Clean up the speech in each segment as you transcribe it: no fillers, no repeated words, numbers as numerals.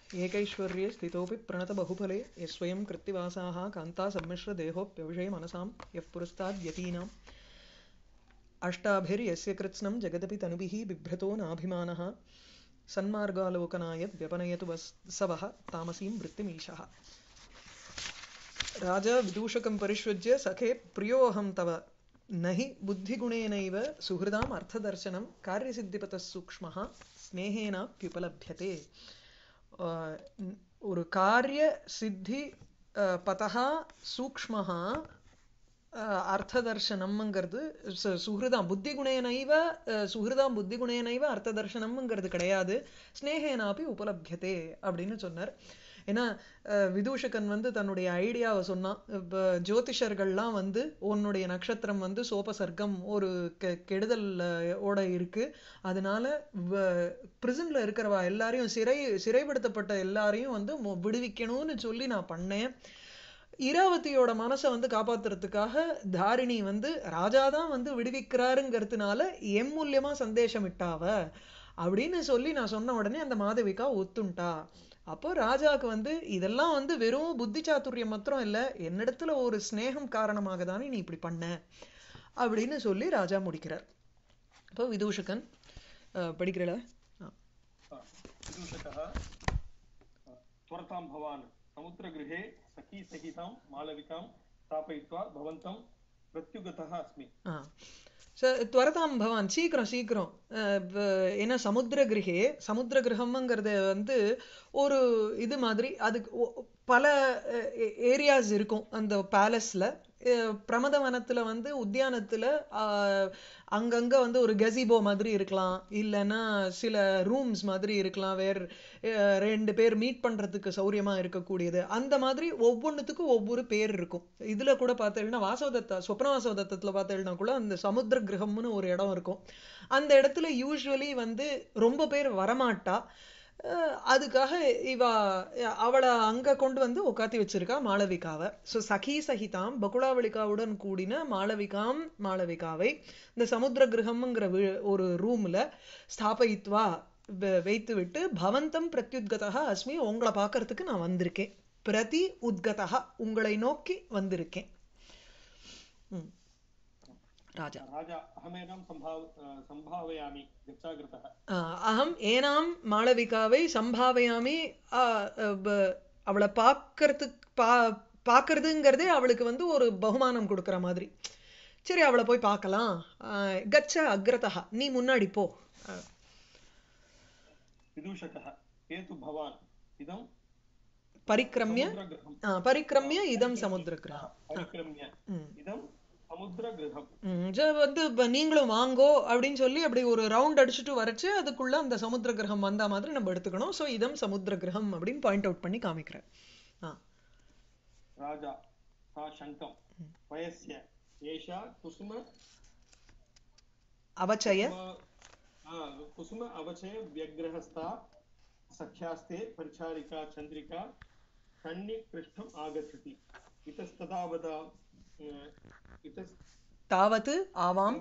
एकैश्वर्ये स्थितोऽपि प्रणतबहुफले यस्वयं कृत्तिवासाः कान्ता सम्मिश्रदेहोऽप्यविषये मनसां यः पुरस्ताद्यतीनाम् अष्टाभिर्यस्य कृत्स्नं जगदपि तनुभिः बिभ्रतो नाभिमानः सन्मार्गालोकनाय व्यपनयतु वसवः तामसीं वृत्तिमीशः राजा विदूषकं परिष्वज्य सखे प्रियोऽहं तव न हि बुद्धिगुणेनैव सुहृदाम् अर्थदर्शनं कार्यसिद्धिपतः सूक्ष्मः स्नेहेनाप्युपलभ्यते ஒரு காரிய சித்தி பதஹா சூக்ஷ்மஹா அர்த்ததர்ஷனம்ங்கிறது சுஹிருதாம் புத்திகுணேனைவ சுஹிருதாம் புத்திகுணேனைவ அர்த்ததர்ஷனம்ங்கிறது கிடையாது ஸ்னேகேனாப்பி உபலப்யதே அப்படின்னு சொன்னார். ஏன்னா விதூஷகன் வந்து தன்னுடைய ஐடியாவை சொன்னான். இப்போ ஜோதிஷர்கள்லாம் வந்து உன்னுடைய நட்சத்திரம் வந்து சோபசர்க்கம் ஒரு கெடுதல் ஓட இருக்கு, அதனால பிரிசன்ல இருக்கிறவா எல்லாரையும் சிறைப்படுத்தப்பட்ட எல்லாரையும் வந்து விடுவிக்கணும்னு சொல்லி நான் பண்ணேன். இராவதியோட மனசை வந்து காப்பாத்துறதுக்காக தாரிணி வந்து ராஜாதான் வந்து விடுவிக்கிறாருங்கிறதுனால எம் மூலியமா சந்தேஷம் இட்டாவ அப்படின்னு சொல்லி நான் சொன்ன உடனே அந்த மாதவிகா ஒத்துண்டா. அப்போ ராஜாவுக்கு வந்து இதெல்லாம் வந்து வெறும் புத்தி சாத்துரியம் மாத்திரம் இல்ல, என்னிடத்துல ஒரு ஸ்னேகம் காரணமாக தானே நீ இப்படி பண்ண அப்படின்னு சொல்லி ராஜா முடிக்கிறார். இப்போ விதூஷகன் படிக்கிறல समुद्रगृहे सखी सहितां मालविकां स्थापयित्वा भवन्तं प्रत्युगतः अस्मि. துவரதாம் பவான், சீக்கிரம் சீக்கிரம். ஏன்னா சமுத்திர கிரகே, சமுத்திர கிரகம்ங்கிறது வந்து ஒரு இது மாதிரி, அதுக்கு பல ஏரியாஸ் இருக்கும் அந்த பேலஸ்ல. பிரமதவனத்துல வந்து உத்தியானத்துல அங்கங்க வந்து ஒரு கெசிபோ மாதிரி இருக்கலாம், இல்லைன்னா சில ரூம்ஸ் மாதிரி இருக்கலாம், வேற 2 பேர் மீட் பண்றதுக்கு சௌரியமா இருக்கக்கூடியது. அந்த மாதிரி ஒவ்வொன்றுத்துக்கும் ஒவ்வொரு பேர் இருக்கும். இதுல கூட பார்த்தேன்னா வாசவதத்தா சொப்ன வாசவதத்தத்துல பார்த்தேன்னா கூட அந்த சமுத்திர கிரகம்னு ஒரு இடம் இருக்கும். அந்த இடத்துல யூஸ்வலி வந்து ரொம்ப பேர் வரமாட்டா. அதுக்காக அவளை அங்க கொண்டு வந்து உட்காத்தி வச்சிருக்கா மாளவிகாவை. ஸோ சகி சகிதாம் பகுலாவளிகாவுடன் கூடின மாளவிகாவை இந்த சமுத்திர கிரகம்ங்கிற ஒரு ரூம்ல ஸ்தாபயித்வா வைத்து விட்டு பவந்தம் பிரத்யுத்கதா அஸ்மி, உங்களை பார்க்கறதுக்கு நான் வந்திருக்கேன். பிரதி உத்கதா, உங்களை நோக்கி வந்திருக்கேன். राजा संभावयामि गच्छाग्रतः अहम ஏனாம் மாளவிகாவை சம்பாவயாமி. அவளை பார்க்கறதுங்கிறதே அவளுக்கு வந்து ஒரு பகுமானம் கொடுக்கற மாதிரி. சரி, அவளை போய் பார்க்கலாம். கச்ச அக்ரதः, நீ முன்னாடி போ. விதூஷகः ஏது பவான் இதம் பரிக்ரம்ய இதம் சமுத்திரகிரகம் இதம் சமுத்திரகிரகம் வந்து நீங்களும் வாங்கோ அப்படின்னு சொல்லி அப்படி ஒரு ரவுண்ட் அடிச்சுட்டு வரைச்சு அதுக்குள்ள அந்த சமுத்திர கிரகம் வந்த மாதிரி நம்ம எடுத்துக்கணும். சோ இதம் சமுத்திர கிரகம் அப்படின்னு பாயிண்ட் அவுட் பண்ணி காமிக்கிறேன். ராஜா சங்கம் வயஸ்ய ஏஷா குசும அவச்சய வியக்ரஹஸ்தா சख्यास्ते परिचारिका चंद्रिका सन्निकृष्टम् आगच्छति इतस्तदावदा तावत् आवाम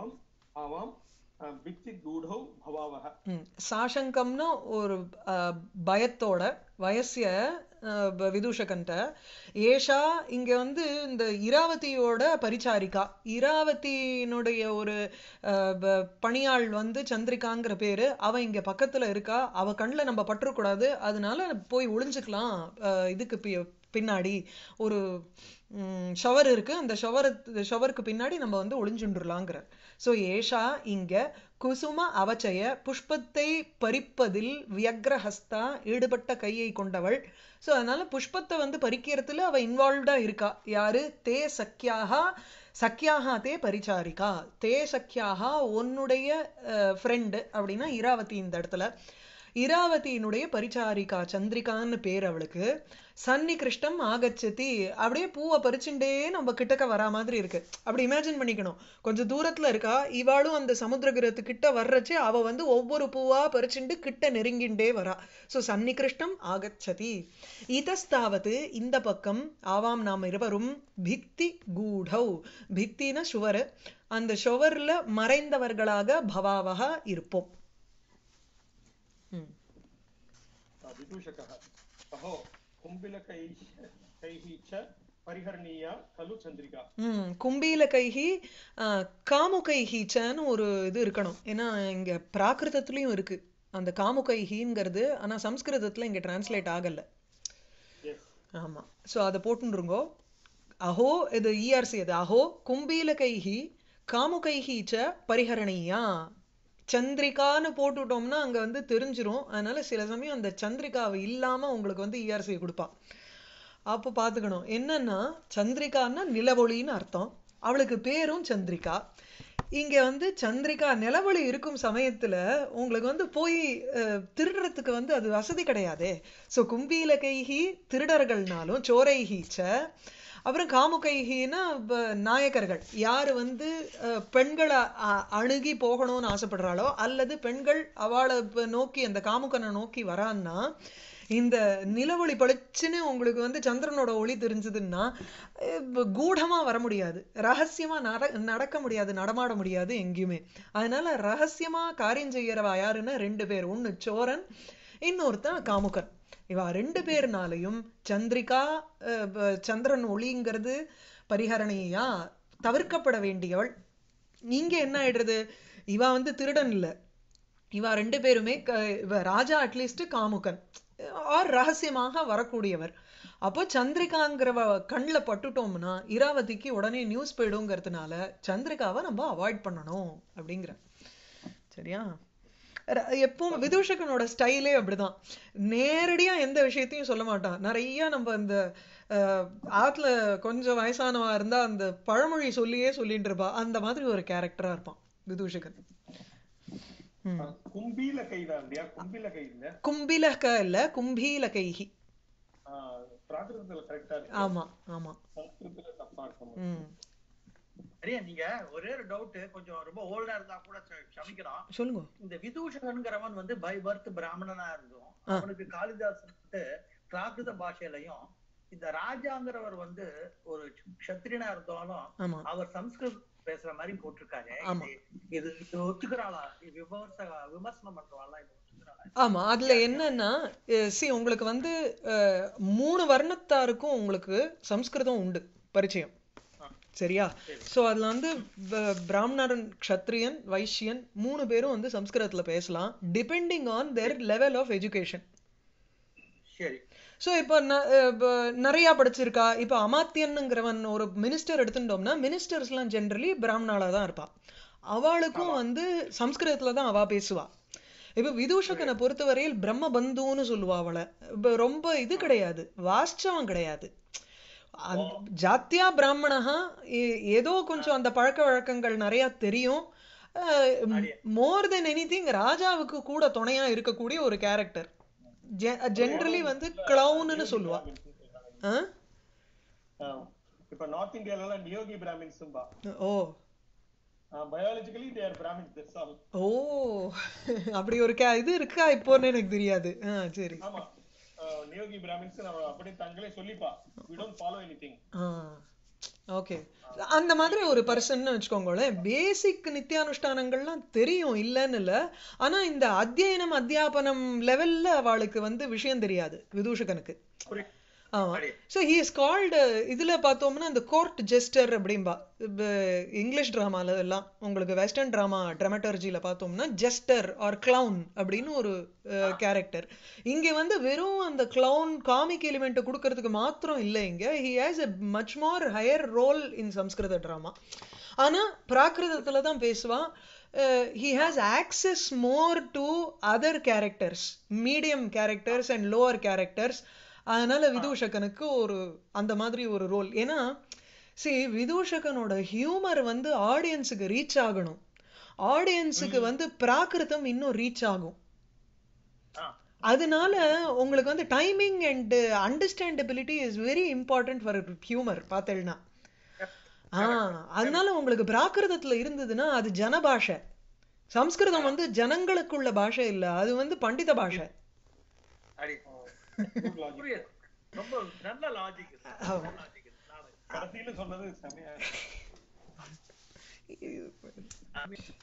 विचिद्गूढौ भवावः. சாசங்கம்னா ஒரு பயத்தோட வயசிய விதூஷகன்ட்ட ஏஷா இங்க வந்து இந்த இராவதியோட பரிச்சாரிக்கா, இராவதியினுடைய ஒரு பணியாள் வந்து சந்திரிகாங்கிற பேரு. அவ இங்க பக்கத்துல இருக்கா, அவ கண்ணுல நம்ம பற்றக்கூடாது, அதனால போய் ஒளிஞ்சுக்கலாம். இதுக்கு பின்னாடி ஒரு ஷவர் இருக்கு, அந்த ஷவருக்கு பின்னாடி நம்ம வந்து ஒளிஞ்சுண்டுலாங்கிற. சோ ஏஷா இங்க குசும அவச்சய புஷ்பத்தை பறிப்பதில் வியக்ரஹஸ்தா ஈடுபட்ட கையை கொண்டவள். சோ அதனால புஷ்பத்தை வந்து பறிக்கிறதுல அவ இன்வால்வ்டா இருக்கா. யாரு? தே சக்கியாக தே பரிச்சாரிகா. தே சக்கியாக உன்னுடைய ஃப்ரெண்டு அப்படின்னா இராவதி. இந்த இடத்துல இராவதியினுடைய பரிச்சாரிகா சந்திரிகான்னு பேர் அவளுக்கு. சன்னிகிருஷ்டம் ஆகச்சதி, அப்படியே பூவை பறிச்சுட்டே நம்ம கிட்டக்க வரா மாதிரி இருக்கு. அப்படி இமேஜின் பண்ணிக்கணும். கொஞ்சம் தூரத்துல இருக்கா இவாளும், அந்த சமுத்திர கிரகத்துக்கிட்ட வர்றச்சு அவ வந்து ஒவ்வொரு பூவா பறிச்சுண்டு கிட்ட நெருங்கிண்டே வரா. சோ சன்னிகிருஷ்டம் ஆகச்சதி. இதஸ்தாவது இந்த பக்கம் ஆவாம் நாம் இருவரும் பித்தி கூடௌ, பித்தின சுவர், அந்த சுவர்ல மறைந்தவர்களாக பவாவக இருப்போம். विदूषकः अहो कुम्भिलकैः च परिहरणीया खलु चन्द्रिका கும்பீலகைஹி காமுகைஹிச்சன்னு ஒரு இது இருக்கணும். ஏன்னா இங்க பிராகிருதத்துலயும் இருக்கு அந்த காமுகைஹிங்கிறது. ஆனா சம்ஸ்கிருதத்துல இங்க டிரான்ஸ்லேட் ஆகல. yes ஆமா, சோ அதை போட்டுருங்கோ. அஹோ இது இஆர்சி, அது அஹோ கும்பீலகைஹி காமுகைஹி ச பரிஹரணீயா. சந்திரிகான்னு போட்டுட்டோம்னா அங்க வந்து தெரிஞ்சிரும். அதனால சில சமயம் அந்த சந்திரிகாவை இல்லாம உங்களுக்கு வந்து இஆர்சியை கொடுப்பா. அப்போ பாத்துக்கணும் என்னன்னா, சந்திரிகான்னா நிலவொளின்னு அர்த்தம். அவளுக்கு பேரும் சந்திரிகா. இங்க வந்து சந்திரிகா நிலவொளி இருக்கும் சமயத்துல உங்களுக்கு வந்து போய் திருடுறதுக்கு வந்து அது வசதி கிடையாதே. சோ கும்பீலகைஹி திருடர்கள்னாலும் சோரைஹீச்ச. அப்புறம் காமுகைஹின்னா நாயகர்கள் யாரு வந்து பெண்களை அணுகி போகணும்னு ஆசைப்படுறாளோ அல்லது பெண்கள் அவளை நோக்கி அந்த காமுகனை நோக்கி வரான்னா, இந்த நிலவொளி பளிச்சுன்னு உங்களுக்கு வந்து சந்திரனோட ஒளி தெரிஞ்சதுன்னா கூடமா வர முடியாது, ரகசியமா நடக்க முடியாது, நடமாட முடியாது எங்கேயுமே. அதனால ரகசியமா காரியம் செய்யறவா யாருன்னா ரெண்டு பேர், ஒன்னு சோரன், இன்னொருத்தன் காமுகன். இவா ரெண்டு பேர்னாலையும் சந்திரிகா சந்திரன் ஒளிங்கிறது பரிஹரணியா தவிர்க்கப்பட வேண்டியவள். நீங்க என்ன ஆயிடுறது, இவா வந்து திருடன் இல்ல, இவா ரெண்டு பேருமே ராஜா அட்லீஸ்ட் காமுகன் ஆர் ரகசியமாக வரக்கூடியவர். அப்போ சந்திரிகாங்கிறவ கண்ணில் பட்டுட்டோம்னா இராவதிக்கு உடனே நியூஸ் போயிடுங்கிறதுனால சந்திரிகாவை நம்ம அவாய்ட் பண்ணணும் அப்படிங்கிற. சரியா? எப்பவும் விதூஷகனோட ஸ்டைலே அப்படிதான். நேரடியா எந்த விஷயத்தையும் சொல்ல மாட்டான். நிறைய நம்ம இந்த ஆத்துல கொஞ்சம் வயசானவா இருந்தா அந்த பழமொழி சொல்லியே சொல்லிட்டு இருப்பா. அந்த மாதிரி ஒரு கேரக்டரா இருப்பான் விதூஷகன். கும்பீலகை தான் இல்லையா? கும்பிலகை இல்ல, கும்பிலக இல்ல, கும்பீலகைஹி. பிராகிருதத்துல கரெக்டா இருக்கு. ஆமா ஆமா, சம்ஸ்கிருதத்துல தப்பா இருக்கும். சரியா? நீங்க ஒரே ஒரு டவுட், கொஞ்சம் ரொம்ப ஓல்டா இருந்தா கூட க்ஷமிக்கலாம். சொல்லுங்க. இந்த விதூஷகன்கிறவன் வந்து பை பர்த் பிராமணனா இருந்தோம், அவனுக்கு காளிதாசன் பிராகிருத பாஷையிலையும், இந்த ராஜாங்கிறவர் வந்து ஒரு க்ஷத்ரியனா இருந்தாலும் அவர் சம்ஸ்கிருதம் பேசுற மாதிரி போட்டிருக்காரு. இது ஒத்துக்கிறாளா? விமர்சனம் பண்றாளா? இது ஒத்துக்கிறாளா? ஆமா, அதுல என்னன்னா உங்களுக்கு வந்து 3 வர்ணத்தாருக்கும் உங்களுக்கு சம்ஸ்கிருதம் உண்டு பரிச்சயம். சரியா? சோ அதுல வந்து பிராமணன், க்ஷத்ரியன், வைஷ்யன் 3 பேரும் வந்து சம்ஸ்கிருதத்துல பேசலாம் depending on their level of education. சரி. ஸோ இப்போ நிறையா படிச்சிருக்கா. இப்போ அமாத்தியன்னுங்கிறவன் ஒரு மினிஸ்டர் எடுத்துட்டோம்னா மினிஸ்டர்ஸ்லாம் ஜென்ரலி பிராமணால தான் இருப்பா. அவளுக்கும் வந்து சம்ஸ்கிருதத்துல தான் அவா பேசுவா. இப்போ விதூஷகனை பொறுத்தவரையில் பிரம்ம பந்துன்னு சொல்லுவா அவளை. ரொம்ப இது கிடையாது, வாஸ்தவம் கிடையாது. ஜாத்தியா பிராமணா, ஏதோ கொஞ்சம் அந்த பழக்க வழக்கங்கள் நிறைய தெரியும். மோர் தென் எனிதிங் ராஜாவுக்கு கூட துணையா இருக்கக்கூடிய ஒரு கேரக்டர். ஜெனரலி வந்து கிளவுன்னு சொல்லுவா. இப்ப நார்த் இந்தியால எல்லாம் நியோகி பிராமின்ஸ்ம்பா. Oh, biologically they are Brahmins, that's all. ஓ, அப்படி ஒரு இது இருக்கா இப்போன்னு எனக்கு தெரியாது. சரி. ஆமா, நியோகி பிராமின்ஸ் அப்படி தங்களே சொல்லிப்பா, we don't follow anything. Okay, அந்த மாதிரி ஒரு பர்சன் வச்சுக்கோங்களேன். பேசிக் நித்தியானுஷ்டானங்கள்லாம் தெரியும், இல்லைன்னு இல்லை. ஆனா இந்த அத்தியனம் அத்தியாபனம் லெவல்ல அவளுக்கு வந்து விஷயம் தெரியாது விதூஷகனுக்கு. ஆமா. ஸோ ஹி இஸ் கால்டு, இதுல பார்த்தோம்னா இந்த கோர்ட் ஜெஸ்டர் அப்படின்பா. இங்கிலீஷ் டிராமால எல்லாம் உங்களுக்கு வெஸ்டர்ன் டிராமா ட்ராமட்டர்ஜியில பார்த்தோம்னா ஜெஸ்டர் ஆர் கிளவுன் அப்படின்னு ஒரு கேரக்டர். இங்க வந்து வெறும் அந்த கிளவுன் காமிக் எலிமெண்ட் கொடுக்கறதுக்கு மாத்திரம் இல்லை. இங்க he has a much more higher role in Sanskrit drama. ஆனா பிராகிருதத்துல தான் பேசுவான். He has access more to other characters, medium characters and lower characters. அதனால விதூஷகனுக்கு ஒரு அந்த மாதிரி ஒரு ரோல். ஏன்னா விதூஷகனோட ஹியூமர் வந்து ஆடியன்ஸுக்கு ரீச் ஆகணும். ஆடியன்ஸுக்கு வந்து பிராகிருதம் இன்னும் ரீச் ஆகும். அதனால உங்களுக்கு வந்து timing and understandability is very important for humour பார்த்தேன்னா. அதனால உங்களுக்கு பிராகிருதத்துல இருந்ததுன்னா அது ஜன பாஷை. சம்ஸ்கிருதம் வந்து ஜனங்களுக்குள்ள பாஷை இல்ல, அது வந்து பண்டித பாஷை. ரொம்ப நல்ல லாஜிக். கடைசியில சொன்னது செமையா.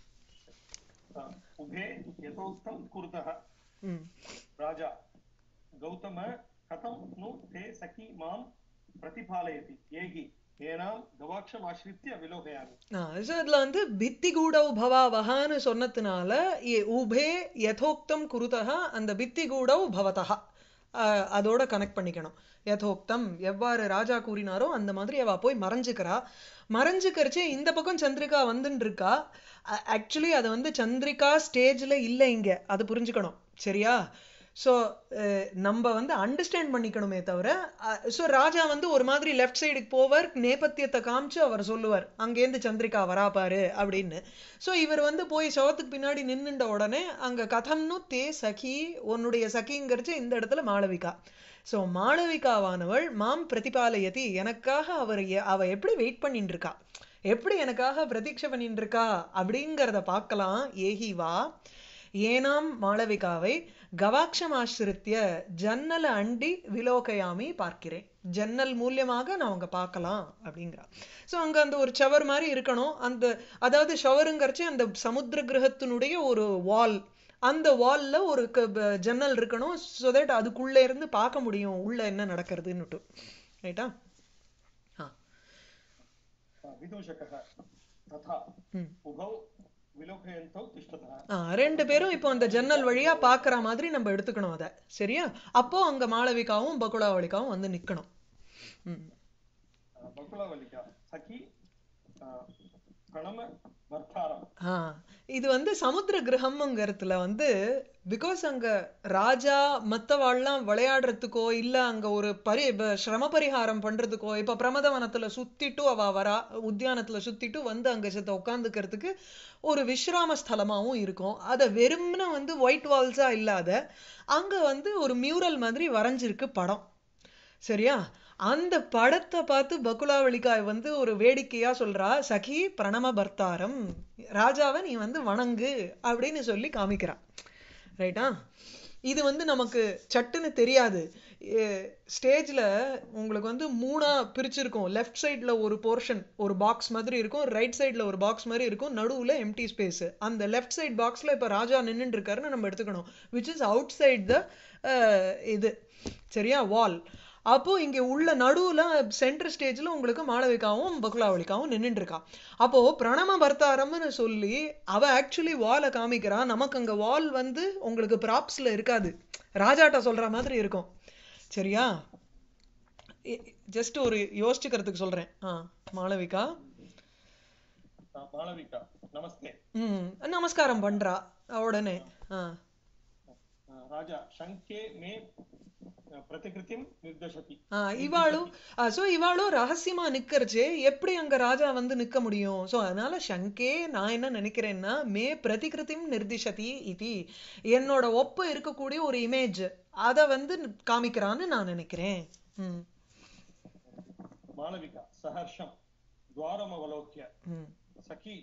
உபே யதோக்தம் குருதः ராஜா गौतम कथं नु ते सखी मां प्रतिपालयति ஏகி ஏனாம் கவாக்ஷம் ஆசிரித்ய விலோகயாமி. ஸோ இதுல வந்து பித்தி கூடவ் பவாவஹான்னு சொன்னதுனால உபே யதோக்தம் குருதா அந்த பித்தி கூடவ் பவதா அதோட கனெக்ட் பண்ணிக்கணும். யதோக்தம் எவ்வாறு ராஜா கூறினாரோ அந்த மாதிரி அவ போய் மறைஞ்சுக்கிறா. மறைஞ்சுக்கிறச்சே இந்த பக்கம் சந்திரிகா வந்துன்னு இருக்கா. ஆக்சுவலி அது வந்து சந்திரிகா ஸ்டேஜ்ல இல்லை இங்க, அது புரிஞ்சுக்கணும். சரியா? ஸோ நம்ம வந்து அண்டர்ஸ்டாண்ட் பண்ணிக்கணுமே தவிர, ஸோ ராஜா வந்து ஒரு மாதிரி லெஃப்ட் சைடுக்கு போவார், நேபத்தியத்தை காமிச்சு அவர் சொல்லுவார் அங்கேருந்து சந்திரிகா வரா பாரு அப்படின்னு. ஸோ இவர் வந்து போய் சவத்துக்கு பின்னாடி நின்னுண்ட உடனே அங்க கதம்னு தே சகி, உன்னுடைய சகிங்கிறச்சு இந்த இடத்துல மாளவிகா. ஸோ மாளவிகாவானவள் மாம் பிரதிபாலயதி, எனக்காக அவ எப்படி வெயிட் பண்ணிட்டு இருக்கா, எப்படி எனக்காக பிரதீட்சை பண்ணிட்டு இருக்கா அப்படிங்கிறத பார்க்கலாம். ஏகி வா ஏனாம் மாளவிகாவை கவாக்ஷம் ஆசிரித்திய ஜன்னல அண்டி விலோகயாமி பார்க்கிறேன், ஜன்னல் மூலியமாக நான் அவங்க பார்க்கலாம் அப்படிங்கிறா. ஸோ அங்க அந்த ஒரு ஷவர் மாதிரி இருக்கணும். அந்த அதாவது ஷவருங்கிறச்சு அந்த சமுத்திர கிரகத்தினுடைய ஒரு வால், அந்த வால்ல ஒரு ஜன்னல் இருக்கணும். ஸோ தட் அதுக்குள்ள இருந்து பார்க்க முடியும் உள்ள என்ன நடக்கிறதுன்னுட்டு. ரைட்டா? விதூஷகः ததா உபௌ விலோகயந்தௌ திஷ்டதः. ரெண்டு பேரும் இப்போ அந்த ஜன்னல் வழியா பாக்குற மாதிரி நம்ம எடுத்துக்கணும் அத. சரியா? அப்போ அங்க மாளவிகாவும் பகுலாவளிகாவும் வந்து நிக்கணும். பகுலாவளிகா சகி பிரணம வர்த்தாரம். இது வந்து சமுத்திர கிரகம்ங்கிறதுல வந்து பிகாஸ் அங்க ராஜா மத்தவாள்லாம் விளையாடுறதுக்கோ இல்ல அங்க ஒரு சிரம பரிகாரம் பண்றதுக்கோ, இப்ப பிரமதவனத்துல சுத்திட்டு அவ வரா, உத்தியானத்துல சுத்திட்டு வந்து அங்க சேர்த்து உட்காந்துக்கிறதுக்கு ஒரு விஸ்ராம ஸ்தலமாவும் இருக்கும். அத வெறும்னு வந்து ஒயிட் வால்ஸா இல்லாத அங்க வந்து ஒரு மியூரல் மாதிரி வரைஞ்சிருக்கு படம். சரியா? அந்த படத்தை பார்த்து பகுலாவளிகாய் வந்து ஒரு வேடிக்கையா சொல்றா, சகி பிரணம பர்த்தாரம், ராஜாவை நீ வந்து வணங்கு அப்படின்னு சொல்லி காமிக்கிறா. ரைட்டா? இது வந்து நமக்கு சட்டுன்னு தெரியாது. ஸ்டேஜ்ல உங்களுக்கு வந்து மூணா பிரிச்சிருக்கும். லெஃப்ட் சைட்ல ஒரு போர்ஷன் ஒரு பாக்ஸ் மாதிரி இருக்கும், ரைட் சைட்ல ஒரு பாக்ஸ் மாதிரி இருக்கும், நடுவுல எம்டி ஸ்பேஸ். அந்த லெஃப்ட் சைட் பாக்ஸ்ல இப்ப ராஜா நின்னுட்டு இருக்காருன்னு நம்ம எடுத்துக்கணும், which is outside the இது. சரியா? வால். அப்போ இங்க உள்ள நடுவுல சென்டர் ஸ்டேஜ்ல உங்களுக்கு மாளவிகாவும் பகுலாவளிகாவும் நின்னுட்டு இருக்கா. அப்போ பிரணம பர்த்தாரம்னு சொல்லி அவ ஆக்சுவலி வாலை காமிக்கிறா. நமக்கு அங்க வால் வந்து உங்களுக்கு ப்ராப்ஸ்ல இருக்காது, ராஜாட்ட சொல்ற மாதிரி இருக்கும். சரியா? ஜஸ்ட் ஒரு யோசிச்சுக்கிறதுக்கு சொல்றேன். மாளவிகா மாளவிகா நமஸ்தே நமஸ்காரம் பண்றா உடனே. ராஜா சங்கே மே பிரதிகிருதிம் நிர்தேசதி. இவாளும் ரகசியமா நிக்கிறச்சு, எப்படி அங்க ராஜா வந்து நிக்க முடியும்? சோ அதனால சங்கே நான் என்ன நினைக்கிறேன்னா, மே பிரதிகிருதிம் நிர்திஷதி இது, என்னோட ஒப்ப இருக்கக்கூடிய ஒரு இமேஜ் அத வந்து காமிக்கிறான்னு நான் நினைக்கிறேன். மாளவிகா சஹர்ஷம் துவாரம் அவலோக்ய சகி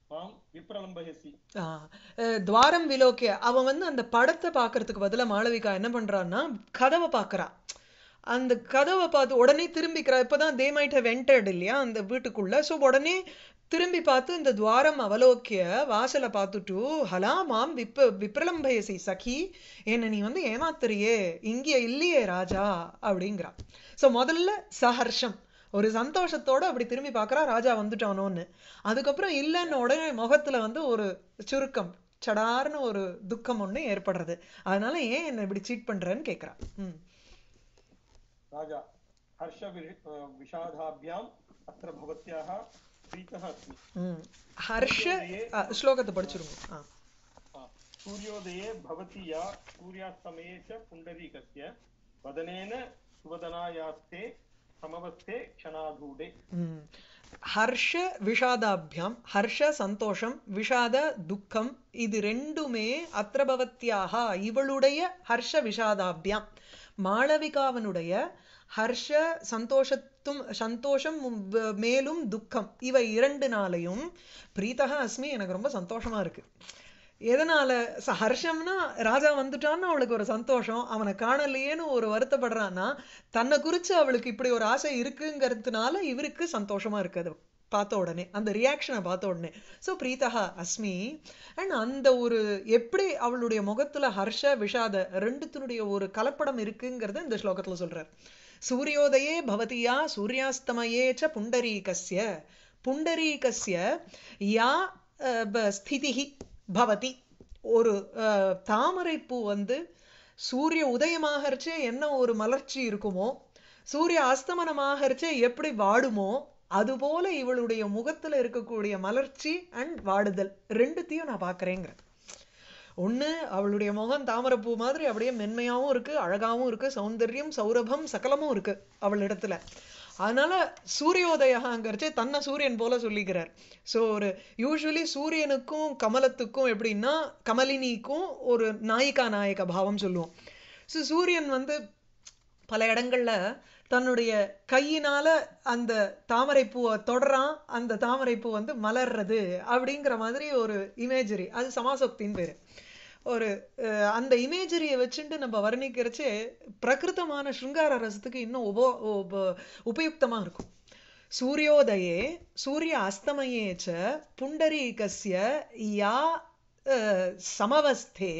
துவாரம் விலோக்கிய, அவன் வந்து அந்த படத்தை பாக்குறதுக்கு பதிலா மாளவிகா என்ன பண்றான்னா கதவை பாக்குறா. அந்த கதவை பார்த்து உடனே திரும்பிக்கிறா. இப்பதான் they might have entered இல்லையா அந்த வீட்டுக்குள்ள. சோ உடனே திரும்பி பார்த்து இந்த துவாரம் அவலோக்கிய வாசலை பார்த்துட்டு ஹலா மாம் விப்ரலம்பயசி சகி, என்ன நீ வந்து ஏமாத்துறியே, இங்க இல்லையே ராஜா அப்படிங்கிறா. சோ முதல்ல சஹர்ஷம், ஒரு சந்தோஷத்தோட அப்படி திரும்பி பார்க்கறா ராஜா வந்துட்டானோன்னு. அதுக்கப்புறம் இல்லைன்னு உடனே முகத்துல வந்து ஒரு சுருக்கம், சடார்னு ஒரு துக்கம் ஒண்ணு ஏற்படுறது. அதனால ஏன் என்ன இப்படி சீட் பண்றேன்னு கேக்குறா. ராஜா ஹர்ஷ விஷாதாபியாம் அத்ர பவத்யாஹ பிரீதஹ அஸ்மி. ஹர்ஷ ஸ்லோகத்தை படிச்சிருங்க. சூரியோதயே பவதி யா சூர்யாஸ்தமயே ச புண்டரீகஸ்ய வதனேன சுவதனாயாஸ்தே சமவஸ்தே க்ஷணாதூடே. ஹர்ஷ விஷாதாபியாம், ஹர்ஷ சந்தோஷம், விஷாத துக்கம், இது ரெண்டுமே அத்ரபவத்யாக இவளுடைய ஹர்ஷ விஷாதாபியாம், மாளவிகாவனுடைய ஹர்ஷ சந்தோஷம் மேலும் துக்கம், இவை இரண்டு நாளையும் பிரீதக அஸ்மி, எனக்கு ரொம்ப சந்தோஷமா இருக்கு. எதனால ஹர்ஷம்னா ராஜா வந்துட்டான்னு அவளுக்கு ஒரு சந்தோஷம், அவனை காணலையேன்னு ஒரு வருத்தப்படுறான்னா தன்னை குறிச்சு அவளுக்கு இப்படி ஒரு ஆசை இருக்குங்கிறதுனால இவருக்கு சந்தோஷமா இருக்கு. அது பார்த்த உடனே, அந்த ரியாக்ஷனை பார்த்த உடனே. So Preetha Asmi. அண்ட் அந்த ஒரு எப்படி அவளுடைய முகத்துல ஹர்ஷ விஷாத ரெண்டுத்தினுடைய ஒரு கலப்படம் இருக்குங்கிறத இந்த ஸ்லோகத்துல சொல்றார். சூரியோதயே பவதியா சூர்யாஸ்தமயே ச புண்டரீகஸ்ய புண்டரீகஸ்ய யா ஸ்திதிஹி பவதி. ஒரு தாமரைப்பூ வந்து சூரிய உதயமாகறச்சே என்ன ஒரு மலர்ச்சி இருக்குமோ, சூரிய அஸ்தமனமாகறச்சே எப்படி வாடுமோ, அதுபோல இவளுடைய முகத்துல இருக்கக்கூடிய மலர்ச்சி அண்ட் வாடுதல் ரெண்டுத்தையும் நான் பாக்குறேங்கிற. ஒண்ணு, அவளுடைய முகம் தாமரைப்பூ மாதிரி அப்படியே மென்மையாவும் இருக்கு, அழகாவும் இருக்கு, சௌந்தர்யம் சௌரபம் சகலமும் இருக்கு அவளிடத்துல. அதனால சூரியோதயங்கிறச்சே தன்னை சூரியன் போல சொல்லிக்கிறார். ஸோ ஒரு யூஸ்வலி சூரியனுக்கும் கமலத்துக்கும் எப்படின்னா கமலினிக்கும் ஒரு நாயிகா நாயக பாவம் சொல்லுவோம். ஸோ சூரியன் வந்து பல இடங்கள்ல தன்னுடைய கையினால அந்த தாமரைப்பூவை தொடரான், அந்த தாமரைப்பூ வந்து மலர்றது அப்படிங்கிற மாதிரி ஒரு இமேஜரி, அது சமாசக்தின்னு பேரு. ஒரு அந்த இமேஜரியை வச்சுட்டு நம்ம வர்ணிக்கிறச்சே பிரகிருத்தமான ஸ்ருங்கார ரசத்துக்கு இன்னும் உபயுக்தமா இருக்கும். சூரியோதயே சூரிய அஸ்தமயே ச புண்டரீகஸ்ய யா சமவஸ்தே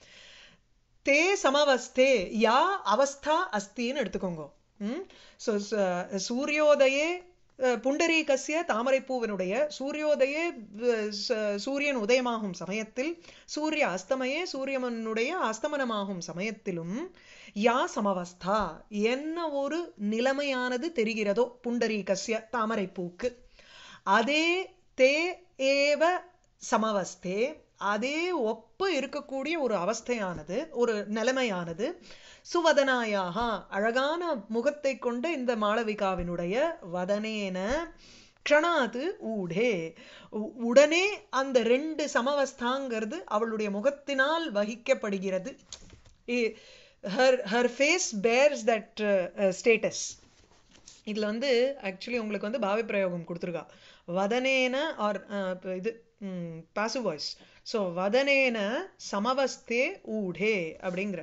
தே சமவஸ்தே யா அவஸ்தா அஸ்தின்னு எடுத்துக்கோங்க. ஸோ சூரியோதயே புண்டரீகஸ்ய தாமரைப்பூவினுடைய சூரியோதயே சூரியன் உதயமாகும் சமயத்தில், சூரிய அஸ்தமயே சூரியனுடைய அஸ்தமனமாகும் சமயத்திலும் யா சமவஸ்தா என்ன ஒரு நிலைமையானது தெரிகிறதோ புண்டரீகஸ்ய தாமரைப்பூக்கு, அதே தே ஏவ சமவஸ்தே அதே ஒப்பு இருக்கக்கூடிய ஒரு அவஸ்தையானது ஒரு நிலைமையானது சுவதனாயாக அழகான முகத்தை கொண்ட இந்த மாளவிகாவினுடைய வதனேன க்ஷணாது ஊடே உடனே அந்த ரெண்டு சமவஸ்தாங்கிறது அவளுடைய முகத்தினால் வகிக்கப்படுகிறது. her face bears that status. இதுல வந்து ஆக்சுவலி உங்களுக்கு வந்து பாவி பிரயோகம் கொடுத்துருக்கா, வதனேன ஆர் இது பாசிவ் வாய்ஸ். ஸோ வதனேன சமவஸ்தே ஊடே அப்படிங்கிற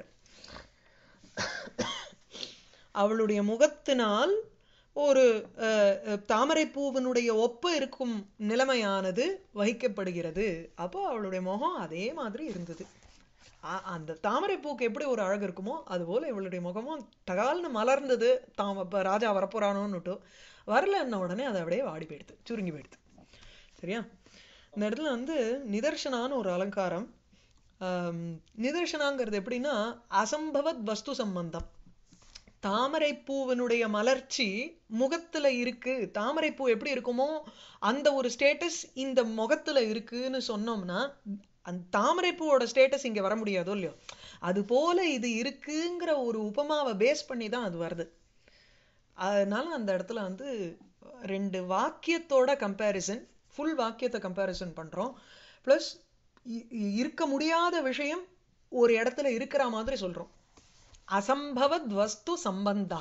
அவளுடைய முகத்தினால் ஒரு தாமரைப்பூவினுடைய ஒப்பு இருக்கும் நிலைமையானது வகிக்கப்படுகிறது. அப்போ அவளுடைய முகம் அதே மாதிரி இருந்தது. அந்த தாமரைப்பூக்கு எப்படி ஒரு அழகு இருக்குமோ அதுபோல இவளுடைய முகமும் டகால்னு மலர்ந்தது. ராஜா வரப்போறானோன்னுட்டு வரலன்ன உடனே அதை அப்படியே வாடி போயிடுது, சுருங்கி போயிடுது. சரியா? இந்த இடத்துல வந்து நிதர்சனான்னு ஒரு அலங்காரம். நிதர்சனாங்கிறது எப்படின்னா அசம்பவத் வஸ்து சம்பந்தம். தாமரைப்பூவினுடைய மலர்ச்சி முகத்துல இருக்கு, தாமரைப்பூ எப்படி இருக்குமோ அந்த ஒரு ஸ்டேட்டஸ் இந்த முகத்துல இருக்குன்னு சொன்னோம்னா அந்த தாமரைப்பூவோட ஸ்டேட்டஸ் இங்க வர முடியாதோ இல்லையோ, அது போல இது இருக்குங்கிற ஒரு உபமாவை பேஸ் பண்ணி தான் அது வருது. அதனால அந்த இடத்துல வந்து ரெண்டு வாக்கியத்தோட கம்பேரிசன், ஃபுல் வாக்கியத்தை கம்பேரிசன் பண்றோம். பிளஸ் இருக்க முடியாத விஷயம் ஒரு இடத்துல இருக்கிற மாதிரி சொல்றோம். அசம்பவத் வஸ்து சம்பந்தா,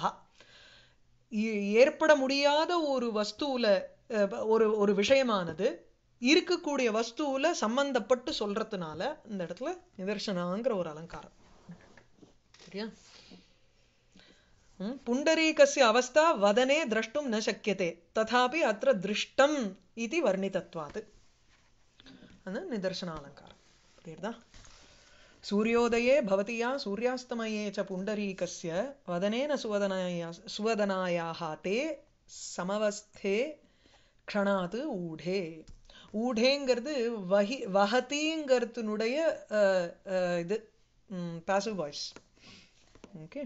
ஏற்பட முடியாத ஒரு வஸ்துல ஒரு விஷயமானது இருக்கக்கூடிய வஸ்துல சம்பந்தப்பட்டு சொல்றதுனால இந்த இடத்துல நிதர்சனாங்கிற ஒரு அலங்காரம். சரியா? புண்டரீகஸ்ய அவஸ்தா வதனே திரஷ்டும் ந சக்கியதே ததாபி அத்ர திருஷ்டம் இது வர்ணிதத்வாது. அது நிதர்சன அலங்காரம். புரியுதா? சூரியோதயே பவதியா சூர்யாஸ்தமயே ச புண்டரீகஸ்ய வதனேன சுவதனாயாஹ தே சமவஸ்தே க்ஷணாது ஊடே. ஊடேங்கிறது வஹதிங்கிறதுனுடைய இது பாசிவ் வாய்ஸ். ஓகே,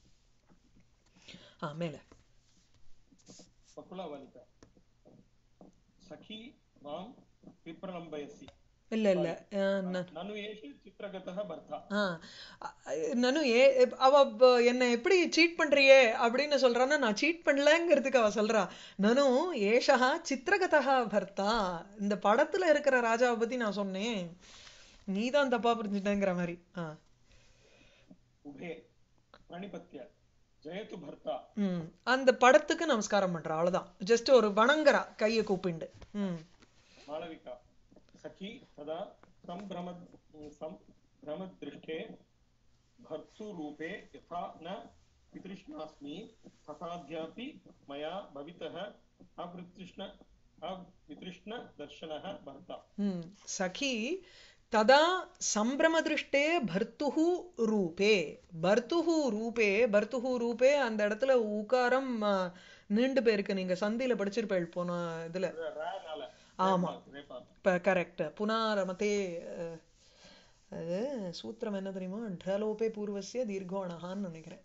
மேல பகுலவனிதா சகி மாம் விப்ரலம்பயசி. இல்ல இல்ல நனு ஏஷு சித்ரகதः பர்தா. நனு அவ என்ன எப்படி சீட் பண்றியே அப்படின்னு சொல்றான்னா, நான் சீட் பண்ணலங்கிறதுக்கு அவ சொல்றா நனு ஏஷா சித்ரகதः பர்தா. இந்த படத்துல இருக்கிற ராஜாவை பத்தி நான் சொன்னேன், நீதான் தப்பா புரிஞ்சுட்டேங்கிற மாதிரி. உபே பிரணிபத்ய ஜெயது பர்தா. அந்த படத்துக்கு நமஸ்காரம் பண்றா, அவ்வளவுதான். ஜஸ்ட் ஒரு வணங்குறா கையை கூப்பிண்டு. மாளவிகா सखी तदा संभ्रमदृष्टे भर्तृरूपे यथा न वितृष्णास्मि तथाद्यापि मया भवितः अपृतृष्ण वितृष्ण दर्शनः भर्ता सखी तदा संभ्रमदृष्टे भर्तुः रूपे भर्तुः அந்த இடத்துல ஊகாரம் நீண்டு போயிருக்கு. நீங்க சந்தியில படிச்சிருப்பேள் போன இதுல. ஆமா கரெக்ட். புனாரமதே அது சூத்திரம் என்ன தெரியுமா? ढलोपे पूर्वस्य दीर्घोणहाன்னு நினைக்கிறேன்.